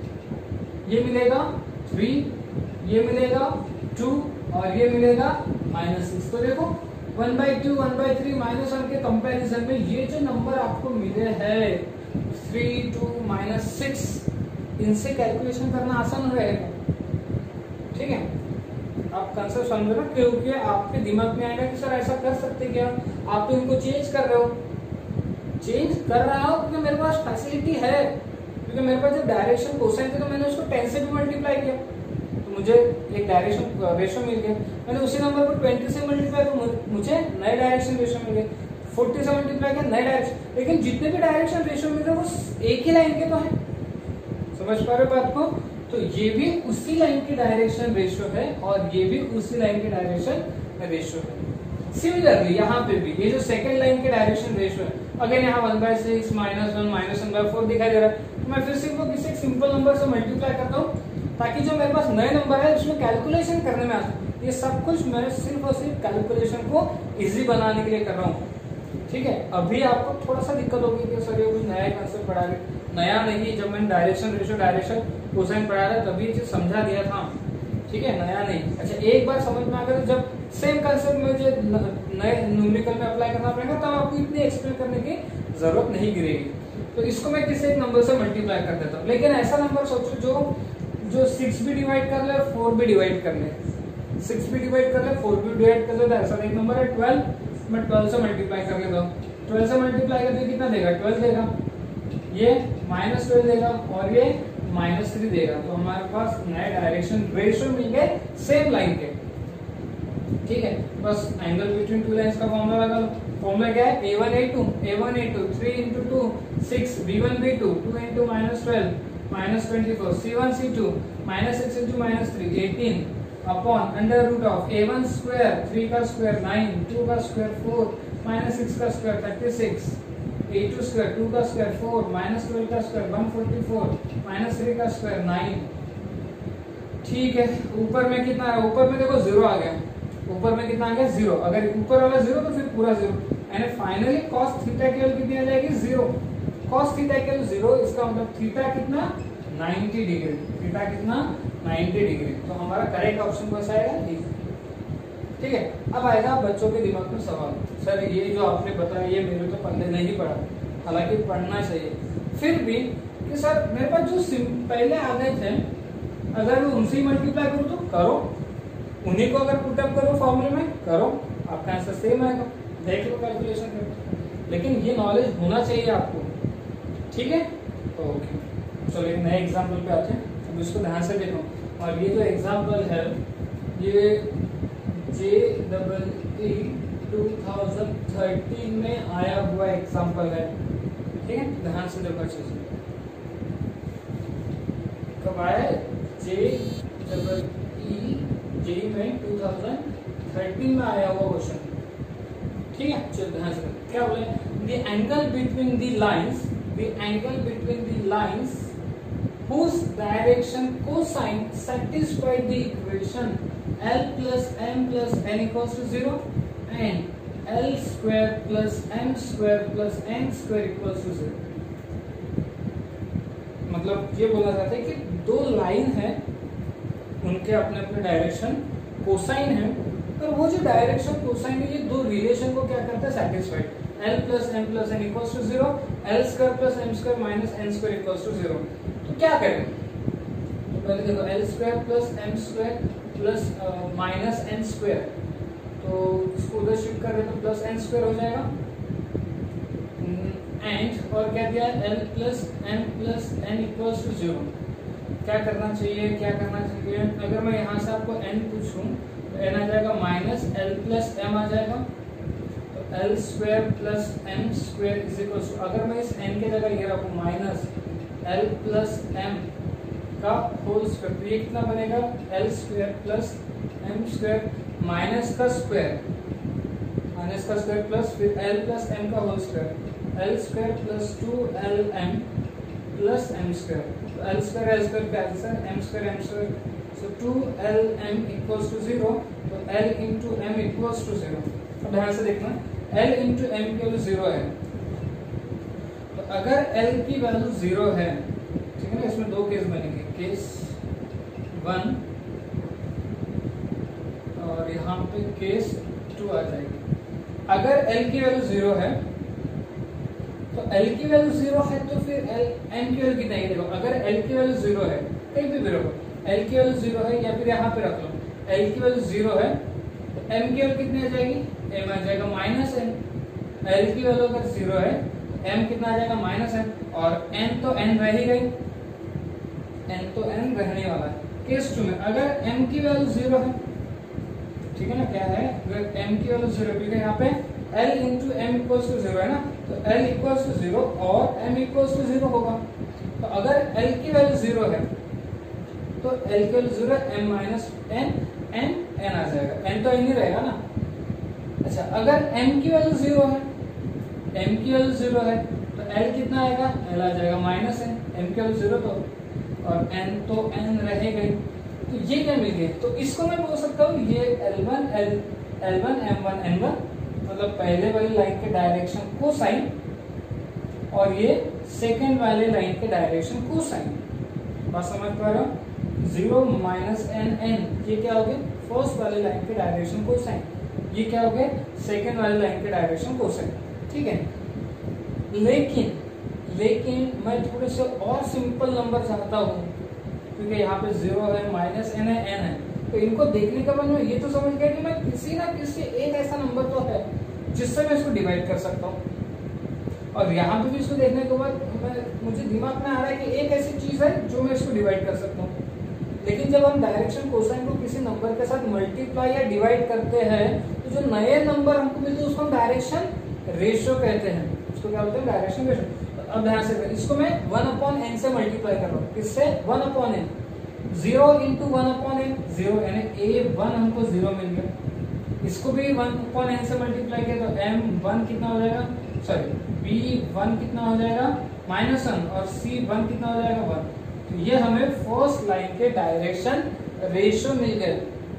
ये मिलेगा थ्री, ये मिलेगा टू और ये मिलेगा माइनस सिक्स। तो देखो one by two, one by three, minus one के कंपेरिजन में ये जो नंबर आपको मिले हैं थ्री, टू, माइनस सिक्स, इनसे कैलकुलेशन करना आसान रहेगा। ठीक है, आप कंसेप्ट समझो ना, क्योंकि आपके दिमाग में आएगा कि सर ऐसा कर सकते क्या, आप तो इनको चेंज कर रहे हो। चेंज कर रहा हो क्योंकि मेरे पास फैसिलिटी है, क्योंकि मेरे पास जब डायरेक्शन कोसाइन थे तो मैंने उसको टेन से भी मल्टीप्लाई किया तो मुझे एक डायरेक्शन रेशियो मिल गया। मैंने उसी नंबर को ट्वेंटी से मल्टीप्लाई तो मुझे नए डायरेक्शन रेशियो मिल गए। फोर्टी से मल्टीप्लाई किया, नए डायरेक्शन। लेकिन जितने भी डायरेक्शन रेशियो मिल रहे वो एक ही लाइन के तो है, समझ पा रहे हो बात को? तो ये भी उसी लाइन की डायरेक्शन रेशियो है और ये भी उसी लाइन की डायरेक्शन रेशियो है। सिमिलरली यहाँ पे भी ये जो सेकंड लाइन के डायरेक्शन रेशियो है, अगर यहाँ one by six, minus one, minus one by four दिखाई दे रहा है, तो मैं फिर से इनको किसी एक सिंपल नंबर से मल्टीप्लाई करता हूँ ताकि जो मेरे पास नए नंबर है उसमें कैलकुलेशन करने में आसान। ये सब कुछ मैं सिर्फ और सिर्फ कैलकुलेशन को इजी बनाने के लिए कर रहा हूँ। ठीक है, अभी आपको थोड़ा सा दिक्कत होगी कि सर ये कुछ नया कंसेप्ट पढ़ा रहे। नया नहीं, जब मैंने डायरेक्शन रेशियो, डायरेक्शन कोसाइन पढ़ा था तभी ये चीज समझा दिया था। ठीक है, नया नहीं। अच्छा एक बार समझ में आ गया तो जब सेम कंसेप्ट मुझे नए न्यूमेरिकल में अप्लाई करना पड़ेगा तब आपको इतनी एक्सप्लेन करने की जरूरत नहीं गिरेगी। तो इसको मैं किसी एक नंबर से मल्टीप्लाई कर देता हूँ, लेकिन ऐसा नंबर सोचो जो जो सिक्स भी डिवाइड कर ले, फोर भी डिवाइड कर ले। सिक्स भी डिवाइड कर ले, फोर भी डिवाइड कर ले, तो ऐसा एक नंबर है ट्वेल्व। मैं ट्वेल्व से मल्टीप्लाई कर लेता हूँ। ट्वेल्व से मल्टीप्लाई करके कितना देगा, ट्वेल्व देगा, ये माइनस ट्वेल्व देगा और ये माइनस थ्री देगा। तो हमारे पास नए डायरेक्शन रेशियो मिल गए सेम लाइन के। ठीक है, बस एंगल बिटवीन टू लाइंस का फॉर्मूला लगा लो। फॉर्मूला क्या है, A one A two, A one A two, three into two six, B one B two, two into minus twelve minus twenty four, C one C two minus six into minus three eighteen upon under root of A one square, three का square nine, two का square four, minus six का square thirty six, ए two square, two का square four, minus twelve का square one forty four, minus three का square nine. ठीक है, ऊपर में कितना है, ऊपर में देखो जीरो आ गया, ऊपर में कितना आ गया जीरो, अगर ऊपर वाला जीरो तो फिर पूरा zero, and finally cos theta की वैल्यू कितनी आ जाएगी जीरो, cos थीटा की वैल्यू जीरो, इसका मतलब थीटा कितना नाइंटी डिग्री, थीटा कितना नाइंटी डिग्री, तो हमारा करेक्ट ऑप्शन कौन सा आएगा डी। ठीक है, अब आएगा बच्चों के दिमाग में सवाल, सर ये जो आपने बताया ये मेरे तो पहले नहीं पढ़ा, हालांकि पढ़ना चाहिए, फिर भी कि सर मेरे पास जो पहले आ गए थे अगर उनसे ही मल्टीप्लाई करूँ तो करो, उन्हीं को अगर पुटअप करो फॉर्मूले में करो, आपका आंसर सेम आएगा, देख लो कैलकुलेशन करके, लेकिन ये नॉलेज होना चाहिए आपको। ठीक है, ओके चलो एक नए एग्जाम्पल पे आते हैं, अब इसको ध्यान से देखो, और ये जो एग्जाम्पल है ये J double E two thousand thirteen में आया हुआ एग्जाम्पल है। ठीक है, ध्यान से देखो अच्छे से, कब आया, जे डबल ई जे में टू थाउजेंड थर्टीन में आया हुआ क्वेश्चन। ठीक है, चलो ध्यान से क्या बोले, the angle between the lines, the angle between the lines whose direction cosine satisfied the equation L plus m plus n equals to zero and L square plus m square plus n square equals to zero। मतलब ये बोला जाता है कि दो line है, उनके अपने अपने डायरेक्शन कोसाइन है, और वो जो डायरेक्शन कोसाइन है ये दो रिलेशन को क्या करता है, satisfied, L plus m plus n equals to zero, L square plus m square minus n square equals to zero। तो क्या करें, तो पहले देखो L square plus m square plus minus n square, तो इसको उधर शिफ्ट कर रहे तो प्लस n square हो जाएगा, एंड और क्या दिया है L plus m plus n equals to zero। क्या करना चाहिए, क्या करना चाहिए, अगर मैं यहाँ से आपको n पूछूं तो n आ जाएगा माइनस l plus m आ जाएगा, तो l square plus m square is equal to, अगर मैं इस n के जगह ये रखूं माइनस l plus m का होल स्क्वायर, तो ये कितना बनेगा l square plus m square minus का स्क्वायर, माइनस का स्क्वायर प्लस फिर l प्लस m का whole square, l square plus two L M plus m square, तो l स्क्वायर l स्क्वायर का answer m square m square, so two L M equals to zero, तो l into m equals to zero. अब ध्यान से देखना l into m की value zero है, तो अगर l की वैल्यू जीरो है, ठीक है ना, इसमें दो केस बनेंगे, केस वन और यहाँ पे केस टू आ जाएगी। अगर l की वैल्यू जीरो है तो l की वैल्यू जीरो है तो फिर l m की वैल्यू कितना है, देखो अगर l की वैल्यू जीरो है, कहीं भी भी रखो, l की वैल्यू जीरो है या फिर यहाँ पे रख लो l की वैल्यू जीरो है, तो m की वैल्यू कितनी आ जाएगी, m आ जाएगा माइनस n, l की वैल्यू अगर जीरो है m कितना आ जाएगा माइनस n, और n तो n रह ही गई, n तो n रहने वाला है। केस टू में अगर m की वैल्यू जीरो है, ठीक है ना, क्या है, अगर m की वैल्यू जीरो, क्योंकि यहाँ पे l into M equals to zero है ना, तो l इक्वल्स टू जीरो और m इक्वल्स टू जीरो होगा, तो अगर l की वैल्यू जीरो है तो l की value zero m minus n, n n आ जाएगा, n तो n ही रहेगा ना। अच्छा, अगर m की वैल्यू जीरो है, m की वैल्यू जीरो है तो l कितना आएगा, l आ जाएगा माइनस n, m की वैल्यू जीरो तो, और n तो n रह गई, तो ये क्या मिल गया, तो इसको मैं बोल सकता हूँ ये L one L L one M one N one, मतलब पहले वाली लाइन के डायरेक्शन कोसाइन, और ये सेकंड वाले लाइन के डायरेक्शन कोसाइन। बात समझ पा रहे हो, जीरो माइनस एन एन, ये क्या हो गया, फर्स्ट वाले लाइन के डायरेक्शन कोसाइन, ये क्या हो गया, सेकंड वाले लाइन के डायरेक्शन कोसाइन। ठीक है, लेकिन लेकिन मैं थोड़े से और सिंपल नंबर चाहता हूँ, क्योंकि यहाँ पे जीरो है, माइनस एन है, एन है, तो इनको देखने के बाद मैं ये तो समझ गया कि मैं किसी ना किसी एक ऐसा नंबर तो है जिससे मैं इसको डिवाइड कर सकता हूँ, और यहाँ पे भी इसको देखने के बाद मैं मुझे दिमाग में आ रहा है कि एक ऐसी चीज है जो मैं इसको डिवाइड कर सकता हूँ। लेकिन जब हम डायरेक्शन कोसाइन को किसी नंबर के साथ मल्टीप्लाई या डिवाइड करते हैं तो जो नए नंबर हमको मिलते हैं उसको हम डायरेक्शन रेशियो कहते हैं। उसको क्या बोलते हैं? Direction ratio. अब ध्यान से इसको मैं वन अपॉन एन से मल्टीप्लाई कर रहा हूँ। किससे? One upon N. Zero into one upon N, zero, यानी ए वन हमको जीरो मिल गया। इसको भी वन अपॉन एन से मल्टीप्लाई किया तो एम वन कितना हो जाएगा, सॉरी बी वन कितना हो जाएगा माइनस वन, और सी वन कितना हो जाएगा वन। तो ये हमें फर्स्ट लाइन के डायरेक्शन रेशियो मिल गए।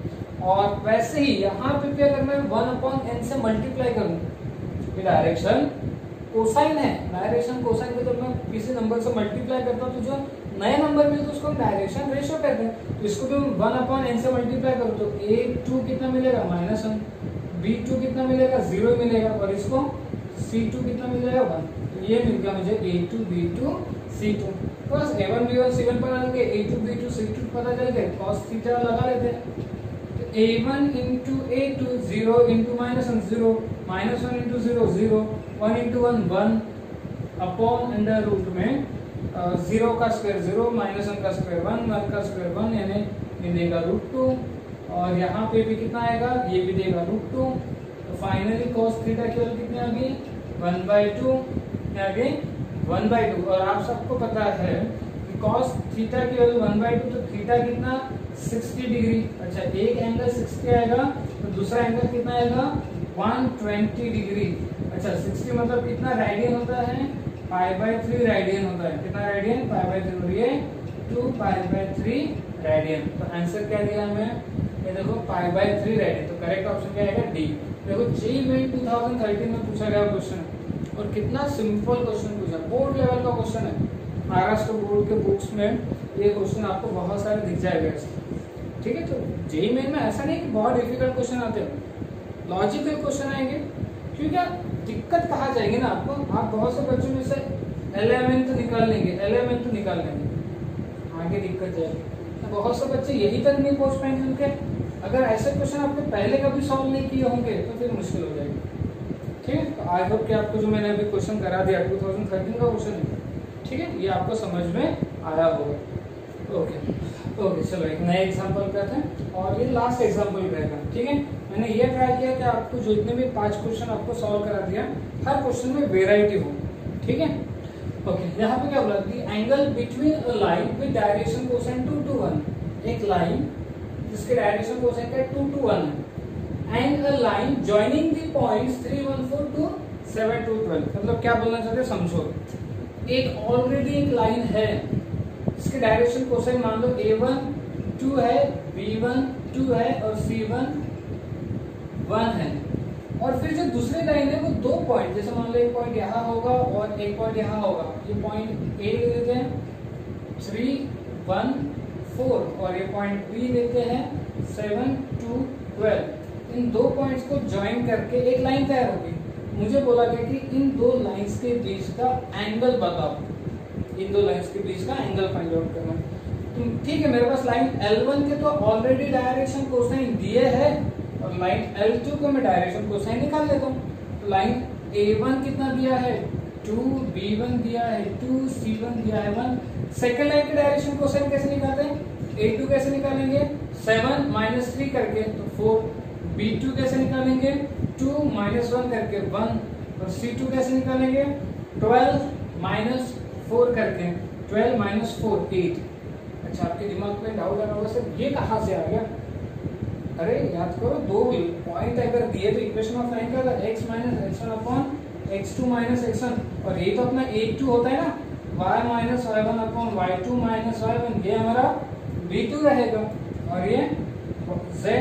और वैसे ही यहाँ पे क्या करना है, वन अपॉन एन से मल्टीप्लाई करूँ। ये डायरेक्शन कोसाइन है, डायरेक्शन कोसाइन को जब मैं किसी नंबर से मल्टीप्लाई करता हूँ तो जो नए नंबर मिलते हैं उसको हम डायरेक्शन रेशियो कहते हैं। तो इसको भी वन अपॉन एन से मल्टीप्लाई करूँ तो ए टू कितना मिलेगा माइनस वन, बी टू कितना मिलेगा जीरो मिलेगा, और इसको सी टू कितना मिल जाएगा वन। तो ये मिल गया मुझे A two B two C two. बस A one B one C one पता लगे, A two B two C two पता चल गए, कॉस थीटा लगा लेते हैं। तो A one into A two, zero into minus one zero, minus one into zero zero, one into one one, upon under root में जीरो का square zero, minus one का स्क्वायर वन, वन का square one, यानी ये देगा root to. और यहाँ पे भी कितना आएगा, ये भी देगा रूट टू। तो फाइनली कॉस थीटा की वैल्यू कितनी आ गई, वन बाई टू आ गई, वन बाई टू। और आप सबको पता है कि कॉस थीटा की वैल्यू वन बाई टू, तो थीटा कितना सिक्सटी डिग्री। अच्छा, एक एंगल सिक्सटी आएगा तो दूसरा एंगल कितना आएगा वन ट्वेंटी डिग्री। अच्छा, सिक्सटी मतलब कितना रेडियन होता है, पाई बाई थ्री रेडियन होता है। कितना रेडियन, पाई बाई थ्री, और ये two pi by three radian. तो आंसर क्या दिया हमें, ये देखो पाई बाई थ्री रेडियन। तो करेक्ट ऑप्शन क्या आएगा डी। देखो JEE Main two thousand thirteen में पूछा गया क्वेश्चन, और कितना सिंपल क्वेश्चन पूछा, बोर्ड लेवल का क्वेश्चन है। महाराष्ट्र बोर्ड के बुक्स में ये क्वेश्चन आपको बहुत सारे दिख जाएगा, ठीक है। तो जेईई मेन में ऐसा नहीं कि बहुत डिफिकल्ट क्वेश्चन आते हैं, लॉजिकल क्वेश्चन आएंगे। क्योंकि दिक्कत कहाँ जाएगी ना आपको, आप बहुत से बच्चों में से एलेवेंथ निकाल लेंगे, एलेवेंथ निकाल लेंगे, आगे दिक्कत जाएगी। बहुत से बच्चे यही तक नहीं पहुंच पाएंगे उनके। अगर ऐसे क्वेश्चन आपने पहले कभी सॉल्व नहीं किए होंगे तो फिर मुश्किल हो जाएगी, ठीक है। तो आई होप कि आपको जो मैंने अभी क्वेश्चन करा दिया टू थाउजेंड थर्टीन का क्वेश्चन है, ठीक है, ये आपको समझ में आया होगा। ओके ओके चलो एक नए एग्जांपल करते हैं, और ये लास्ट एग्जांपल रहेगा, ठीक है। मैंने ये ट्राई किया कि आपको जितने भी पांच क्वेश्चन आपको सॉल्व करा दिया, हर क्वेश्चन में वेराइटी हो, ठीक है। ओके, यहाँ पे क्या बोला, the angle between a line with direction cosine two two one. एक लाइन जिसके डायरेक्शन कोसाइन का टू टू वन है, and a line joining the points three one four two seven two twelve. मतलब क्या बोलना चाहते हैं समझो, एक ऑलरेडी एक लाइन है इसके डायरेक्शन कोसाइन मान लो ए वन टू है, बी वन टू है, और सी वन वन है। और फिर जो दूसरी लाइन है वो दो पॉइंट, जैसे मान लो एक पॉइंट यहाँ होगा और एक पॉइंट यहाँ होगा। ये पॉइंट ए लेते हैं थ्री वन फोर, और ये पॉइंट बी लेते हैं सेवन टू ट्वेल्व। इन दो पॉइंट्स को ज्वाइन करके एक लाइन तैयार होगी। मुझे बोला गया कि इन दो लाइंस के बीच का एंगल बताओ, इन दो लाइंस के बीच का एंगल फाइंड आउट करना। तो ठीक है, मेरे पास लाइन एल वन के तो ऑलरेडी डायरेक्शन कोसाइन दिए है, और लाइन एल टू को मैं डायरेक्शन कोसाइन निकाल लेता हूँ। तो लाइन ए वन कितना दिया है टू, बी वन दिया है टू, सी वन दिया है वन। सेकंड लाइन के डायरेक्शन कोसाइन कैसे निकालते हैं, ए टू कैसे निकालेंगे, सेवन माइनस थ्री करके तो फोर। बी टू कैसे निकालेंगे, टू माइनस वन करके वन। और सी टू कैसे निकालेंगे, ट्वेल्व माइनस फोर करके, ट्वेल्व माइनस फोर एट। अच्छा, आपके दिमाग में डाउट लगा होगा सर ये कहाँ से आ गया। अरे याद करो, दो पॉइंट अगर दिए तो इक्वेशन ऑफ लाइन का x minus X one upon X two minus X one, और ये तो अपना ए टू होता है ना, y minus Y one upon Y two minus Y one, ये हमारा बी टू रहेगा। और ये z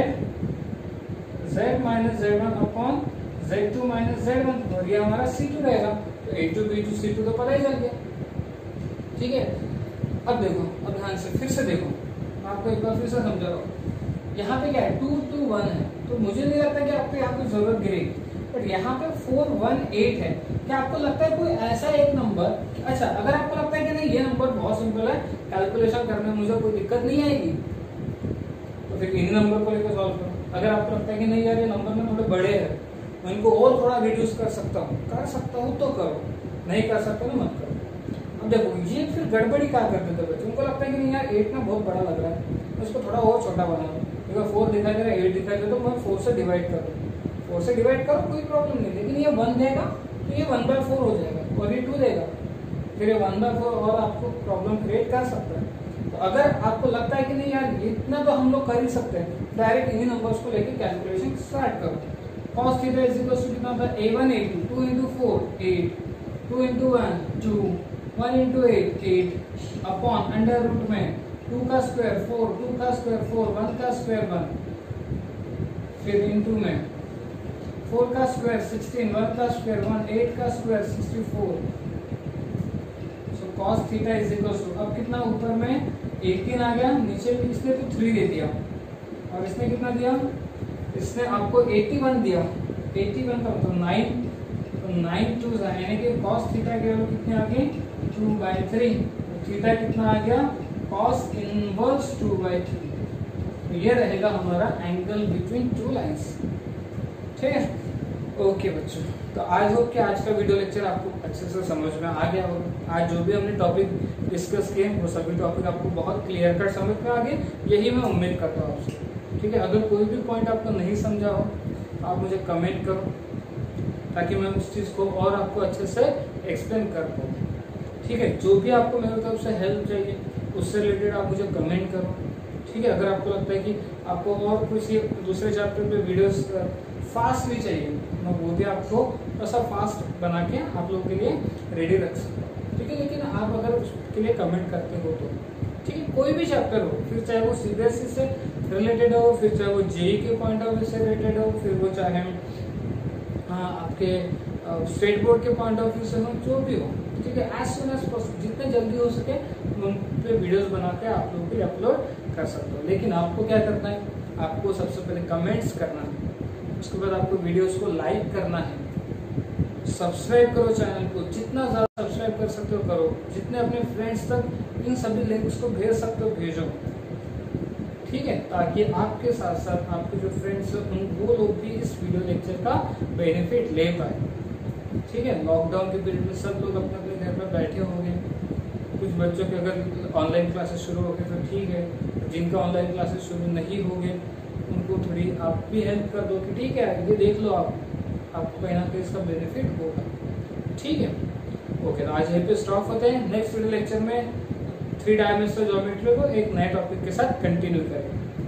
z minus Z one upon Z two minus Z one, और ये हमारा सी टू रहेगा। तो A two B two C two तो पता ही चल गया, ठीक है। अब देखो, अब ध्यान से फिर से देखो, आपको एक बार फिर से समझा रहा हूँ। यहाँ पे क्या है, टू टू वन है, तो मुझे नहीं लगता कि आपको यहाँ पे जरूरत गिरेगी। बट यहाँ पे फोर वन एट है, क्या आपको लगता है कोई ऐसा एक नंबर, अच्छा अगर आपको लगता है कि नहीं ये नंबर बहुत सिंपल है, कैलकुलेशन करने में मुझे कोई दिक्कत नहीं आएगी, तो फिर इन नंबर को लेकर सॉल्व करो। अगर आपको लगता है कि नहीं यार ये नंबर में थोड़े बड़े हैं, मैं इनको और थोड़ा रिड्यूस कर सकता हूँ, कर सकता हूँ तो करो, नहीं कर सकता तो मत करो। अब देखो ये फिर गड़बड़ी क्या करते थे बच्चे, उनको लगता है कि नहीं यार एट ना बहुत बड़ा लग रहा है, उसको थोड़ा और छोटा बना दो। अगर फोर दिखाई दे रहा है, एट दिखाई दे रहा है, तो मैं फोर से डिवाइड कर दूँ, फोर से डिवाइड करो कोई प्रॉब्लम नहीं। लेकिन ये वन देगा तो ये वन बाय फोर हो जाएगा और ये टू देगा, फिर ये वन बाय फोर और आपको प्रॉब्लम क्रिएट कर सकता है। तो अगर आपको लगता है कि नहीं यार इतना तो हम लोग कर ही सकते हैं, डायरेक्ट इन्हीं नंबर्स को लेके कैलकुलेशन स्टार्ट करो। cos theta is equal to कितना होता है, A one A two, two into four eight, two into one two, one into eight eight, upon under root में टू का स्क्वायर फोर, टू का square four, one का square one, फिर into में four का स्क्वायर सिक्सटीन, वन का square one, eight का square sixty four. So cos theta is equal to, अब कितना ऊपर में एटीन आ गया, नीचे भी इसने तो थ्री दे दिया और इसने कितना दिया, इसने आपको एटी वन दिया, एटी वन का मतलब नाइन, तो नाइन टू यानी कि cos थीटा की वैल्यू कितनी आ गई, टू बाई थ्री। थीटा कितना आ गया, cos inverse two by three. तो ये रहेगा हमारा एंगल बिटवीन टू लाइंस। ठीक है, ओके बच्चों, तो आई होप कि आज का वीडियो लेक्चर आपको अच्छे से समझ में आ गया होगा। आज जो भी हमने टॉपिक डिस्कस किए वो सभी टॉपिक आपको बहुत क्लियर कट समझ में आ गए, यही मैं उम्मीद करता हूँ आपसे। ठीक है, अगर कोई भी पॉइंट आपको नहीं समझा हो आप मुझे कमेंट करो ताकि मैं उस चीज़ को और आपको अच्छे से एक्सप्लेन कर पाऊँ। ठीक है, जो भी आपको मेरे तरफ से हेल्प चाहिए उससे रिलेटेड आप मुझे कमेंट करो। ठीक है, अगर आपको लगता है कि आपको और कुछ दूसरे चैप्टर पे वीडियोस फास्ट भी चाहिए, मैं वो भी आपको ऐसा फास्ट बना के आप लोगों के लिए रेडी रख सकता हूँ। ठीक है, लेकिन आप अगर उसके लिए कमेंट करते हो तो ठीक है, कोई भी चैप्टर हो, फिर चाहे वो सीबीएसई से रिलेटेड हो, फिर चाहे वो जेई के पॉइंट ऑफ व्यू से रिलेटेड हो, फिर वो चाहे आपके स्टेट बोर्ड के पॉइंट ऑफ व्यू से हो, जो भी हो। ठीक है, एज सुन एज पॉसिबल, जितने जल्दी हो सके उन पे वीडियोस बना के आप लोगों के लिए अपलोड कर सकते हो। लेकिन आपको क्या करना है, आपको सबसे पहले कमेंट्स करना है, उसके बाद आपको वीडियोस को लाइक करना है, सब्सक्राइब करो चैनल को, जितना ज़्यादा सब्सक्राइब कर सकते हो करो, जितने अपने फ्रेंड्स तक इन सभी लिंक्स को भेज सकते हो भेजो। ठीक है, ताकि आपके साथ साथ आपके जो फ्रेंड्स हैं उन वो लोग भी इस वीडियो लेक्चर का बेनिफिट ले पाए। ठीक है, लॉकडाउन के पीरियड में सब लोग अपने अपने घर में बैठे होंगे, कुछ बच्चों के अगर ऑनलाइन क्लासेस शुरू हो गए तो ठीक है, जिनका ऑनलाइन क्लासेस शुरू नहीं हो गए उनको थोड़ी आप भी हेल्प कर दो कि ठीक है ये देख लो, आप आपको कहीं ना कहीं इसका बेनिफिट होगा। ठीक है, ओके, तो आज यहीं पे स्टॉप होते हैं। नेक्स्ट वीडियो लेक्चर में थ्री डायमेंशनल ज्योमेट्री को एक नए टॉपिक के साथ कंटिन्यू करेंगे।